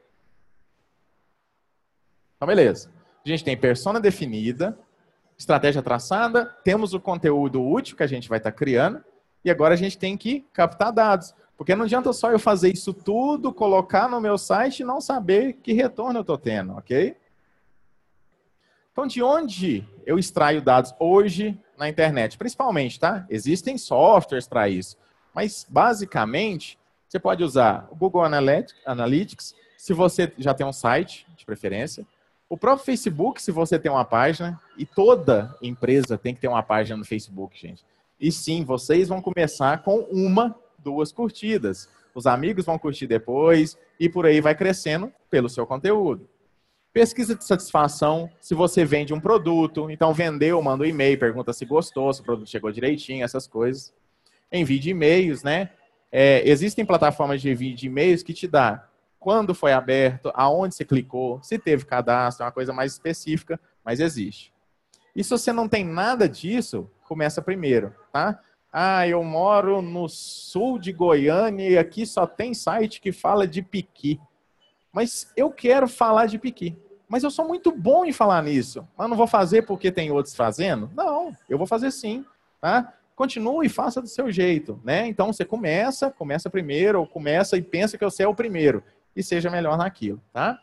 Então, beleza. A gente tem persona definida, estratégia traçada, temos o conteúdo útil que a gente vai estar criando, e agora a gente tem que captar dados. Porque não adianta só eu fazer isso tudo, colocar no meu site e não saber que retorno eu estou tendo, ok? Então, de onde eu extraio dados hoje na internet? Principalmente, tá? Existem softwares para isso. Mas, basicamente, você pode usar o Google Analytics, se você já tem um site, de preferência. O próprio Facebook, se você tem uma página, e toda empresa tem que ter uma página no Facebook, gente. E sim, vocês vão começar com uma, duas curtidas. Os amigos vão curtir depois, e por aí vai crescendo pelo seu conteúdo. Pesquisa de satisfação, se você vende um produto, então vendeu, manda um e-mail, pergunta se gostou, se o produto chegou direitinho, essas coisas. Envio de e-mails, né? É, existem plataformas de envio de e-mails que te dá quando foi aberto, aonde você clicou, se teve cadastro, é uma coisa mais específica, mas existe. E se você não tem nada disso, começa primeiro, tá? Ah, eu moro no sul de Goiânia e aqui só tem site que fala de piqui. Mas eu quero falar de piqui. Mas eu sou muito bom em falar nisso. Mas não vou fazer porque tem outros fazendo? Não, eu vou fazer sim, tá? Continue e faça do seu jeito, né? Então você começa, começa primeiro, ou começa e pensa que você é o primeiro. E seja melhor naquilo, tá?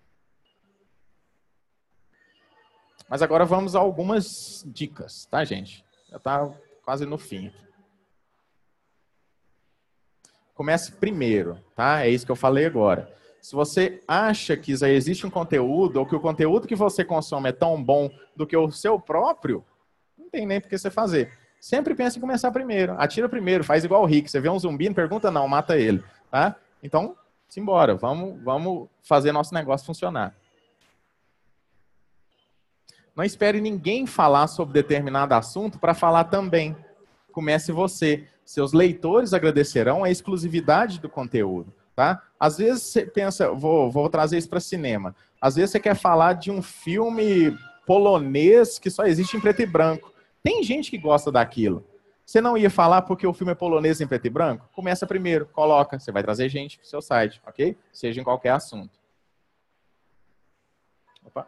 Mas agora vamos a algumas dicas, tá, gente? Já tá quase no fim aqui. Comece primeiro, tá? É isso que eu falei agora. Se você acha que já existe um conteúdo, ou que o conteúdo que você consome é tão bom do que o seu próprio, não tem nem por que você fazer. Sempre pense em começar primeiro. Atira primeiro, faz igual o Rick. Você vê um zumbi, não pergunta não, mata ele, tá? Então, simbora, vamos, vamos fazer nosso negócio funcionar. Não espere ninguém falar sobre determinado assunto para falar também. Comece você. Seus leitores agradecerão a exclusividade do conteúdo, tá? Às vezes você pensa, vou, vou trazer isso para cinema. Às vezes você quer falar de um filme polonês que só existe em preto e branco. Tem gente que gosta daquilo. Você não ia falar porque o filme é polonês em preto e branco? Começa primeiro, coloca. Você vai trazer gente para o seu site, ok? Seja em qualquer assunto. Opa.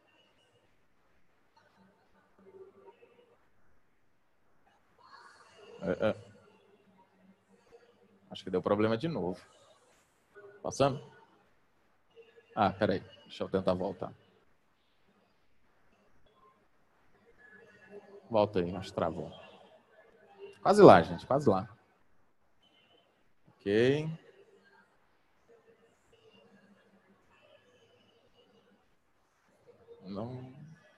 É, é. Acho que deu problema de novo. Passando? Ah, peraí. Deixa eu tentar voltar. Volta aí, acho que travou. Quase lá, gente, quase lá. Ok. Não.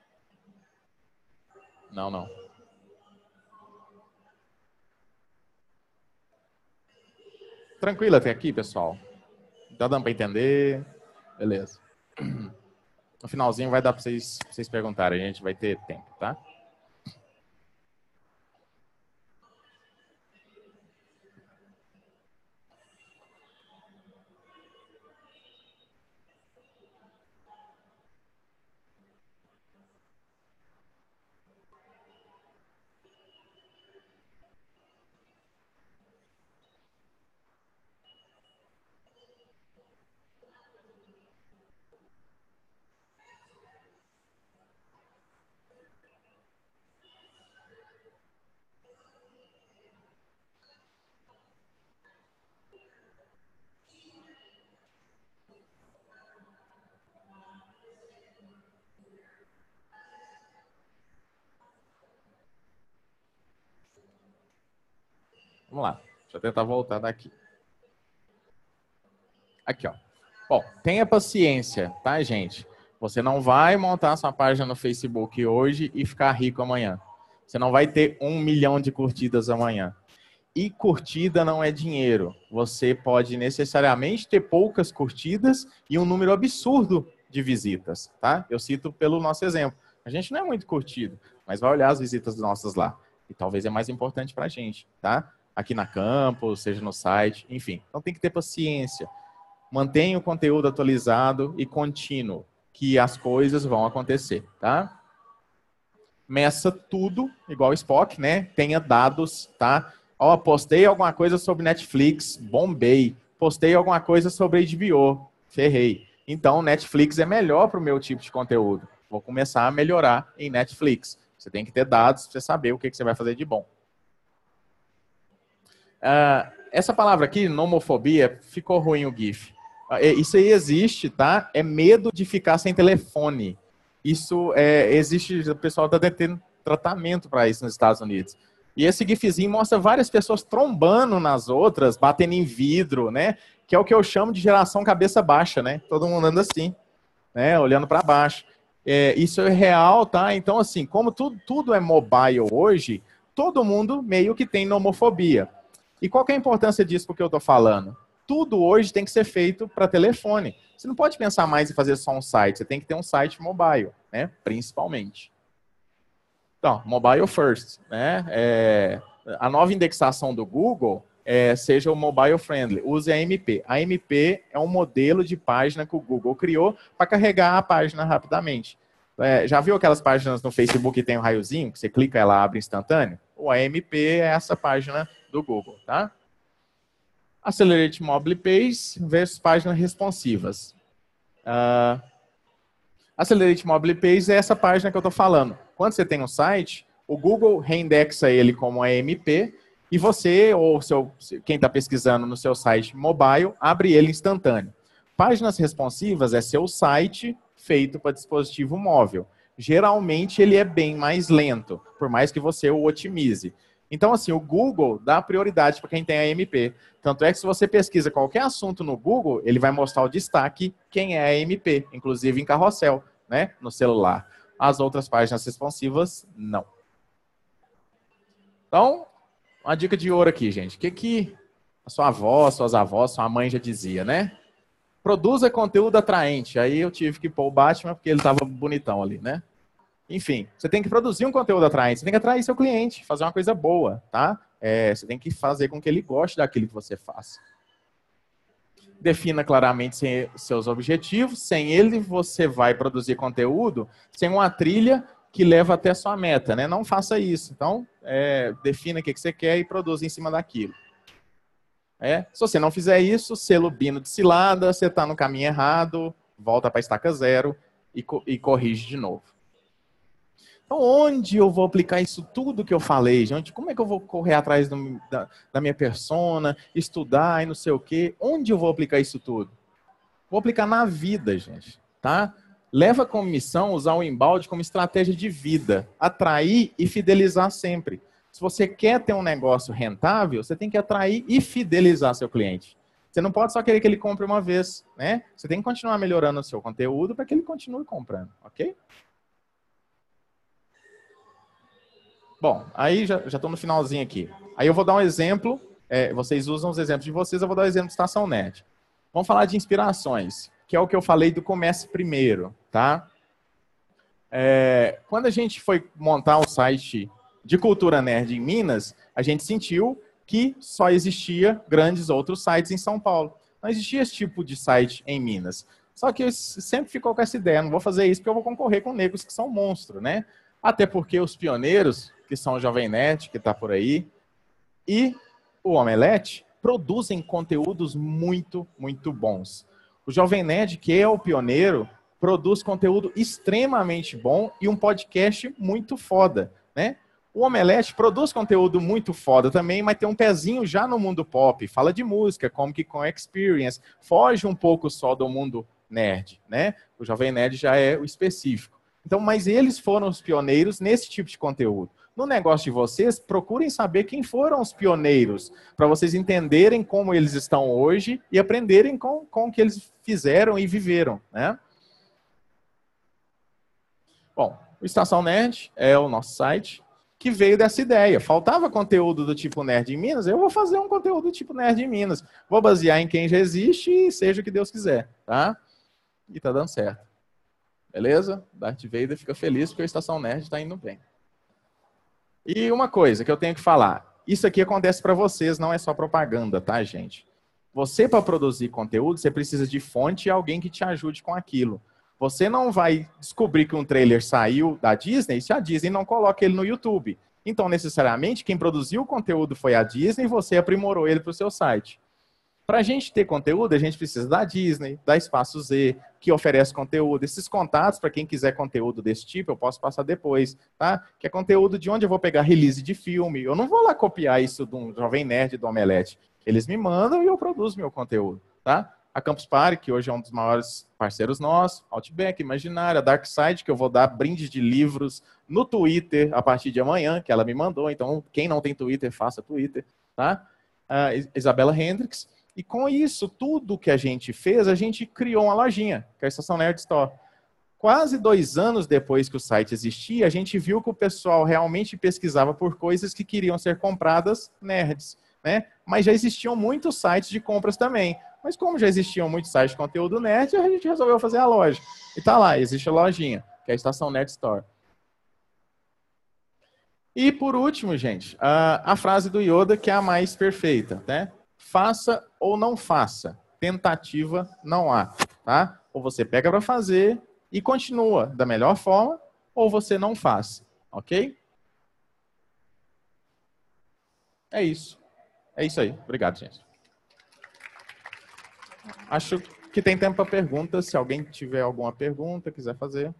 Não, não. Tranquilo até aqui, pessoal? Tá dando para entender? Beleza. No finalzinho vai dar para vocês, pra vocês perguntarem, a gente vai ter tempo, tá? Vamos lá. Deixa eu tentar voltar daqui. Aqui, ó. Bom, tenha paciência, tá, gente? Você não vai montar sua página no Facebook hoje e ficar rico amanhã. Você não vai ter um milhão de curtidas amanhã. E curtida não é dinheiro. Você pode necessariamente ter poucas curtidas e um número absurdo de visitas, tá? Eu cito pelo nosso exemplo. A gente não é muito curtido, mas vai olhar as visitas nossas lá. E talvez é mais importante pra gente, tá? Aqui na Campus, seja no site, enfim. Então tem que ter paciência. Mantenha o conteúdo atualizado e contínuo, que as coisas vão acontecer, tá? Meça tudo, igual o Spock, né? Tenha dados, tá? Ó, postei alguma coisa sobre Netflix, bombei. Postei alguma coisa sobre H B O, ferrei. Então, Netflix é melhor para o meu tipo de conteúdo. Vou começar a melhorar em Netflix. Você tem que ter dados para você saber o que, que você vai fazer de bom. Uh, essa palavra aqui, nomofobia, ficou ruim o GIF. Uh, isso aí existe, tá? É medo de ficar sem telefone. Isso é, existe, o pessoal está tendo tratamento para isso nos Estados Unidos. E esse GIFzinho mostra várias pessoas trombando nas outras, batendo em vidro, né? Que é o que eu chamo de geração cabeça baixa, né? Todo mundo anda assim, né? Olhando para baixo. É, isso é real, tá? Então, assim, como tudo, tudo é mobile hoje, todo mundo meio que tem nomofobia. E qual que é a importância disso porque eu estou falando? Tudo hoje tem que ser feito para telefone. Você não pode pensar mais em fazer só um site, você tem que ter um site mobile, né? Principalmente. Então, mobile first, né? É, a nova indexação do Google é, seja o mobile friendly, use a M P. A M P é um modelo de página que o Google criou para carregar a página rapidamente. É, já viu aquelas páginas no Facebook que tem um raiozinho, que você clica e ela abre instantâneo? O A M P é essa página do Google, tá? Accelerate Mobile Page versus páginas responsivas. Uh, Accelerate Mobile Page é essa página que eu estou falando. Quando você tem um site, o Google reindexa ele como A M P e você, ou seu, quem está pesquisando no seu site mobile, abre ele instantâneo. Páginas responsivas é seu site feito para dispositivo móvel. Geralmente ele é bem mais lento, por mais que você o otimize. Então, assim, o Google dá prioridade para quem tem A M P. Tanto é que se você pesquisa qualquer assunto no Google, ele vai mostrar o destaque quem é A M P, inclusive em carrossel, né, no celular. As outras páginas responsivas, não. Então, uma dica de ouro aqui, gente. O que, que a sua avó, suas avós, sua mãe já dizia, né? Produza conteúdo atraente. Aí eu tive que pôr o Batman porque ele estava bonitão ali, né? Enfim, você tem que produzir um conteúdo atraente, você tem que atrair seu cliente, fazer uma coisa boa, tá? É, você tem que fazer com que ele goste daquilo que você faz. Defina claramente seus objetivos, sem ele você vai produzir conteúdo sem uma trilha que leva até a sua meta, né? Não faça isso. Então, é, defina o que você quer e produza em cima daquilo. É, se você não fizer isso, selo bino de cilada, você está no caminho errado, volta para a estaca zero e, co e corrige de novo. Então, onde eu vou aplicar isso tudo que eu falei, gente? Como é que eu vou correr atrás do, da, da minha persona, estudar e não sei o quê? Onde eu vou aplicar isso tudo? Vou aplicar na vida, gente, tá? Leva como missão usar o inbound como estratégia de vida. Atrair e fidelizar sempre. Se você quer ter um negócio rentável, você tem que atrair e fidelizar seu cliente. Você não pode só querer que ele compre uma vez, né? Você tem que continuar melhorando o seu conteúdo para que ele continue comprando, ok? Bom, aí já estou no finalzinho aqui. Aí eu vou dar um exemplo, é, vocês usam os exemplos de vocês, eu vou dar o um exemplo de Estação Nerd. Vamos falar de inspirações, que é o que eu falei do Comece Primeiro, tá? É, quando a gente foi montar o site de cultura nerd em Minas, a gente sentiu que só existia grandes outros sites em São Paulo. Não existia esse tipo de site em Minas. Só que sempre ficou com essa ideia, não vou fazer isso porque eu vou concorrer com negros que são monstros, né? Até porque os pioneiros, que são o Jovem Nerd, que está por aí, e o Omelete, produzem conteúdos muito, muito bons. O Jovem Nerd, que é o pioneiro, produz conteúdo extremamente bom e um podcast muito foda, né? O Omelete produz conteúdo muito foda também, mas tem um pezinho já no mundo pop. Fala de música, Comic Con Experience, foge um pouco só do mundo nerd, né? O Jovem Nerd já é o específico. Então, mas eles foram os pioneiros nesse tipo de conteúdo. No negócio de vocês, procurem saber quem foram os pioneiros, para vocês entenderem como eles estão hoje e aprenderem com, com o que eles fizeram e viveram, né? Bom, o Estação Nerd é o nosso site que veio dessa ideia. Faltava conteúdo do tipo nerd em Minas, eu vou fazer um conteúdo do tipo nerd em Minas. Vou basear em quem já existe e seja o que Deus quiser, tá? E tá dando certo. Beleza? Darth Vader fica feliz porque a Estação Nerd está indo bem. E uma coisa que eu tenho que falar. Isso aqui acontece para vocês, não é só propaganda, tá, gente? Você, para produzir conteúdo, você precisa de fonte e alguém que te ajude com aquilo. Você não vai descobrir que um trailer saiu da Disney se a Disney não coloca ele no YouTube. Então, necessariamente, quem produziu o conteúdo foi a Disney e você aprimorou ele para o seu site. Para a gente ter conteúdo, a gente precisa da Disney, da Espaço Z, que oferece conteúdo. Esses contatos, para quem quiser conteúdo desse tipo, eu posso passar depois, tá? Que é conteúdo de onde eu vou pegar release de filme. Eu não vou lá copiar isso de um Jovem Nerd, do Omelete. Eles me mandam e eu produzo meu conteúdo, tá? A Campus Party, que hoje é um dos maiores parceiros nossos, Outback, Imaginária, Darkside, que eu vou dar brinde de livros no Twitter a partir de amanhã, que ela me mandou. Então, quem não tem Twitter, faça Twitter, tá? Uh, Isabela Hendricks. E com isso, tudo que a gente fez, a gente criou uma lojinha, que é a Estação Nerd Store. Quase dois anos depois que o site existia, a gente viu que o pessoal realmente pesquisava por coisas que queriam ser compradas nerds, né? Mas já existiam muitos sites de compras também. Mas como já existiam muitos sites de conteúdo nerd, a gente resolveu fazer a loja. E tá lá, existe a lojinha, que é a Estação Nerd Store. E por último, gente, a, a frase do Yoda, que é a mais perfeita, né? Faça ou não faça, tentativa não há, tá? Ou você pega para fazer e continua da melhor forma, ou você não faz, ok? É isso. É isso aí. Obrigado, gente. Acho que tem tempo para perguntas. Se alguém tiver alguma pergunta, quiser fazer.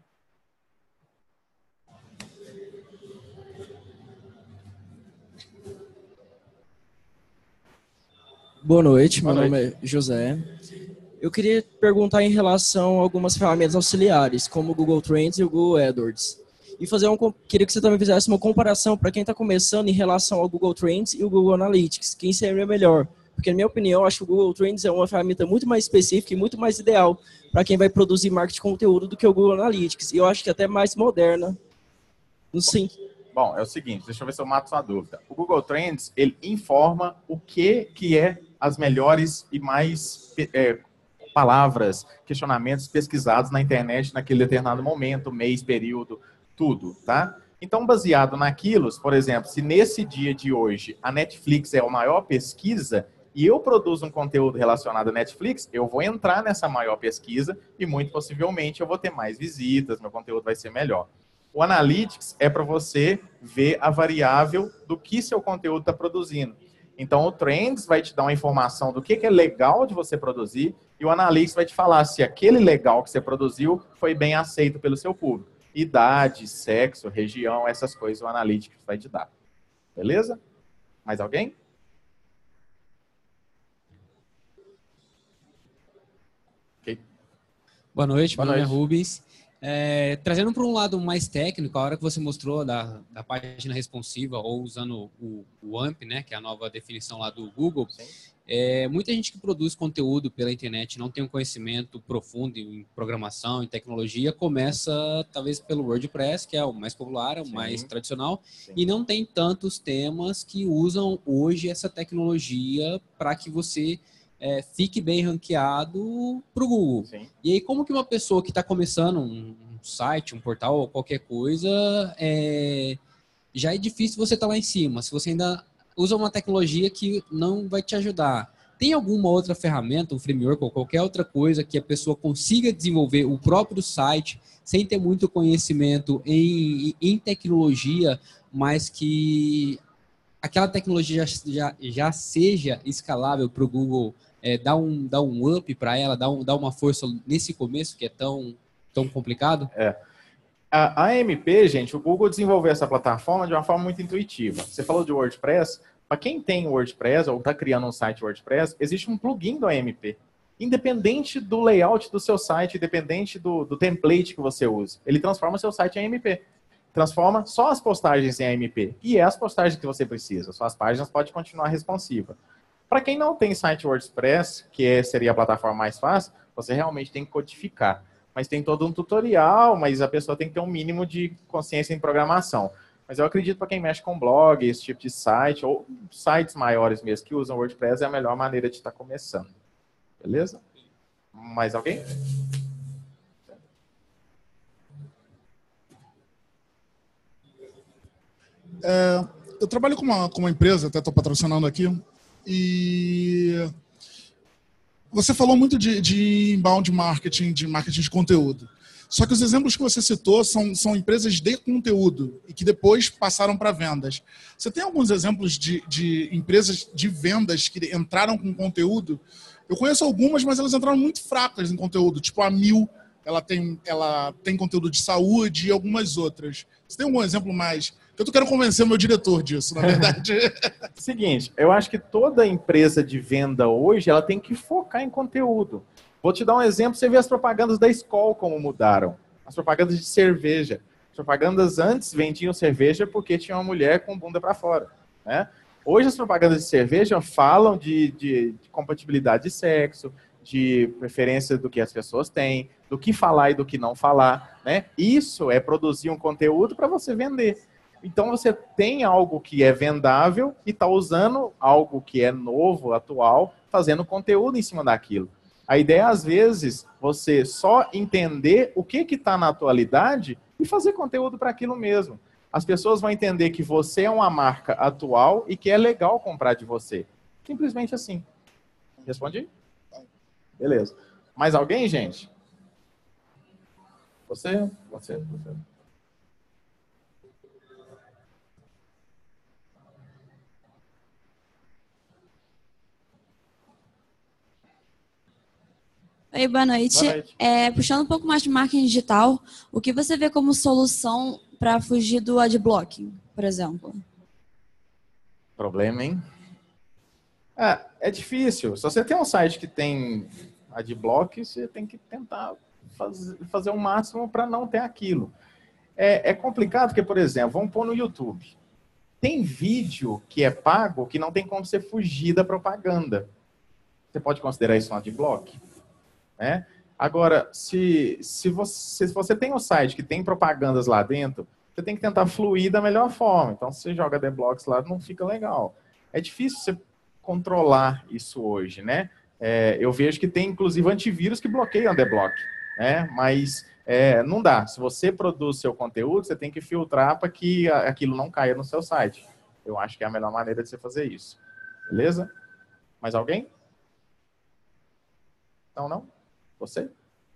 Boa noite, Boa meu noite. nome é José. Eu queria perguntar em relação a algumas ferramentas auxiliares, como o Google Trends e o Google AdWords. E fazer um, queria que você também fizesse uma comparação para quem está começando em relação ao Google Trends e o Google Analytics. Quem seria melhor? Porque, na minha opinião, eu acho que o Google Trends é uma ferramenta muito mais específica e muito mais ideal para quem vai produzir marketing de conteúdo do que o Google Analytics. E eu acho que até mais moderna. Não sei. Bom, é o seguinte, deixa eu ver se eu mato sua dúvida. O Google Trends, ele informa o que, que é as melhores e mais é, palavras, questionamentos pesquisados na internet naquele determinado momento, mês, período, tudo, tá? Então, baseado naquilo, por exemplo, se nesse dia de hoje a Netflix é a maior pesquisa e eu produzo um conteúdo relacionado à Netflix, eu vou entrar nessa maior pesquisa e muito possivelmente eu vou ter mais visitas, meu conteúdo vai ser melhor. O Analytics é para você ver a variável do que seu conteúdo está produzindo. Então, o Trends vai te dar uma informação do que, que é legal de você produzir e o Analytics vai te falar se aquele legal que você produziu foi bem aceito pelo seu público. Idade, sexo, região, essas coisas o Analytics vai te dar. Beleza? Mais alguém? Boa noite, Boa meu noite. nome é Rubens. É, trazendo para um lado mais técnico, a hora que você mostrou da, da página responsiva ou usando o, o A M P, né, que é a nova definição lá do Google, é, muita gente que produz conteúdo pela internet não tem um conhecimento profundo em programação, em tecnologia, começa talvez pelo WordPress, que é o mais popular, o Sim. mais tradicional, Sim. e não tem tantos temas que usam hoje essa tecnologia para que você É, fique bem ranqueado para o Google. Sim. E aí, como que uma pessoa que está começando um, um site, um portal ou qualquer coisa, é, já é difícil você estar tá lá em cima, se você ainda usa uma tecnologia que não vai te ajudar. Tem alguma outra ferramenta, um framework ou qualquer outra coisa que a pessoa consiga desenvolver o próprio site sem ter muito conhecimento em, em tecnologia, mas que aquela tecnologia já, já, já seja escalável para o Google, é, dar, um, dar um up para ela, dar, um, dar uma força nesse começo que é tão, tão complicado? É. A, a M P, gente, o Google desenvolveu essa plataforma de uma forma muito intuitiva. Você falou de WordPress. Para quem tem WordPress ou está criando um site WordPress, existe um plugin do A M P. Independente do layout do seu site, independente do, do template que você usa, ele transforma seu site em A M P. Transforma só as postagens em A M P. E é as postagens que você precisa. Suas páginas podem continuar responsivas. Para quem não tem site WordPress, que é, seria a plataforma mais fácil, você realmente tem que codificar. Mas tem todo um tutorial, mas a pessoa tem que ter um mínimo de consciência em programação. Mas eu acredito para quem mexe com blog, esse tipo de site, ou sites maiores mesmo que usam WordPress, é a melhor maneira de estar começando. Beleza? Mais alguém? É, eu trabalho com uma, com uma empresa, até estou patrocinando aqui, e você falou muito de, de inbound marketing, de marketing de conteúdo. Só que os exemplos que você citou são, são empresas de conteúdo e que depois passaram para vendas. Você tem alguns exemplos de, de empresas de vendas que entraram com conteúdo? Eu conheço algumas, mas elas entraram muito fracas em conteúdo, tipo a Mil, ela tem, ela tem conteúdo de saúde e algumas outras. Você tem algum exemplo mais... Eu tô querendo convencer o meu diretor disso, na verdade. Seguinte, eu acho que toda empresa de venda hoje, ela tem que focar em conteúdo. Vou te dar um exemplo, você vê as propagandas da Skol como mudaram. As propagandas de cerveja. As propagandas antes vendiam cerveja porque tinha uma mulher com bunda para fora, né? Hoje as propagandas de cerveja falam de, de, de compatibilidade de sexo, de preferência do que as pessoas têm, do que falar e do que não falar, né? Isso é produzir um conteúdo para você vender. Então você tem algo que é vendável e está usando algo que é novo, atual, fazendo conteúdo em cima daquilo. A ideia, às vezes, você só entender o que está na atualidade e fazer conteúdo para aquilo mesmo. As pessoas vão entender que você é uma marca atual e que é legal comprar de você. Simplesmente assim. Respondi? Beleza. Mais alguém, gente? Você? Você? Você? Oi, boa noite. Boa noite. É, puxando um pouco mais de marketing digital, o que você vê como solução para fugir do adblocking, por exemplo? Problema, hein? É, é difícil. Se você tem um site que tem adblock, você tem que tentar faz, fazer o máximo para não ter aquilo. É, é complicado porque, por exemplo, vamos pôr no YouTube. Tem vídeo que é pago que não tem como você fugir da propaganda. Você pode considerar isso um adblock? Né? Agora, se, se, você, se você tem um site que tem propagandas lá dentro, você tem que tentar fluir da melhor forma. Então, se você joga adblocks lá, não fica legal. É difícil você controlar isso hoje, né? É, eu vejo que tem, inclusive, antivírus que bloqueiam adblock, né? Mas é, não dá. Se você produz seu conteúdo, você tem que filtrar para que aquilo não caia no seu site. Eu acho que é a melhor maneira de você fazer isso. Beleza? Mais alguém? Não, não? Você?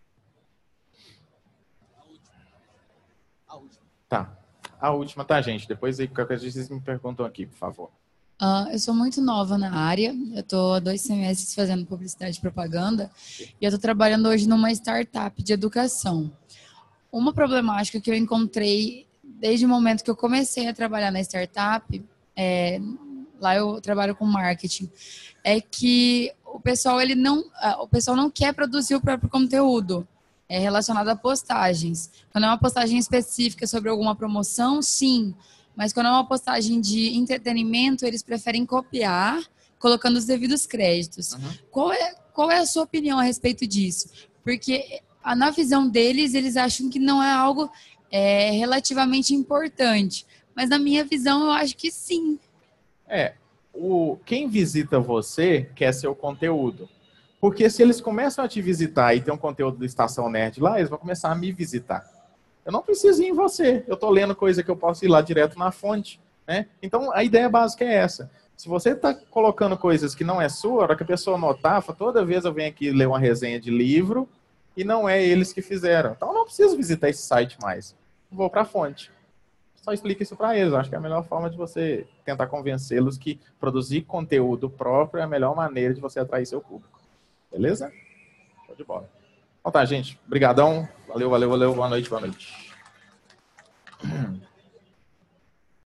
A última. Tá. A última, tá, gente? Depois aí, qualquer coisa vocês me perguntam aqui, por favor. Uh, eu sou muito nova na área. Eu estou há dois semestres fazendo publicidade e propaganda. E eu estou trabalhando hoje numa startup de educação. Uma problemática que eu encontrei desde o momento que eu comecei a trabalhar na startup, é, lá eu trabalho com marketing, é que o pessoal, ele não, o pessoal não quer produzir o próprio conteúdo. é, relacionado a postagens. Quando é uma postagem específica sobre alguma promoção, sim. Mas quando é uma postagem de entretenimento, eles preferem copiar, colocando os devidos créditos. Uhum. Qual é, qual é a sua opinião a respeito disso? Porque na visão deles, eles acham que não é algo é, relativamente importante. Mas na minha visão, eu acho que sim. É, o, quem visita você quer seu conteúdo. Porque se eles começam a te visitar e tem um conteúdo do Estação Nerd lá, eles vão começar a me visitar. Eu não preciso ir em você. Eu estou lendo coisa que eu posso ir lá direto na fonte. Né? Então, a ideia básica é essa. Se você está colocando coisas que não é sua, a hora que a pessoa notar, toda vez eu venho aqui ler uma resenha de livro e não é eles que fizeram. Então, eu não preciso visitar esse site mais. Vou para a fonte. Só explica isso para eles. Eu acho que é a melhor forma de você tentar convencê-los que produzir conteúdo próprio é a melhor maneira de você atrair seu público. Beleza? Show de bola. Então tá, gente. Obrigadão. Valeu, valeu, valeu. Boa noite, boa noite.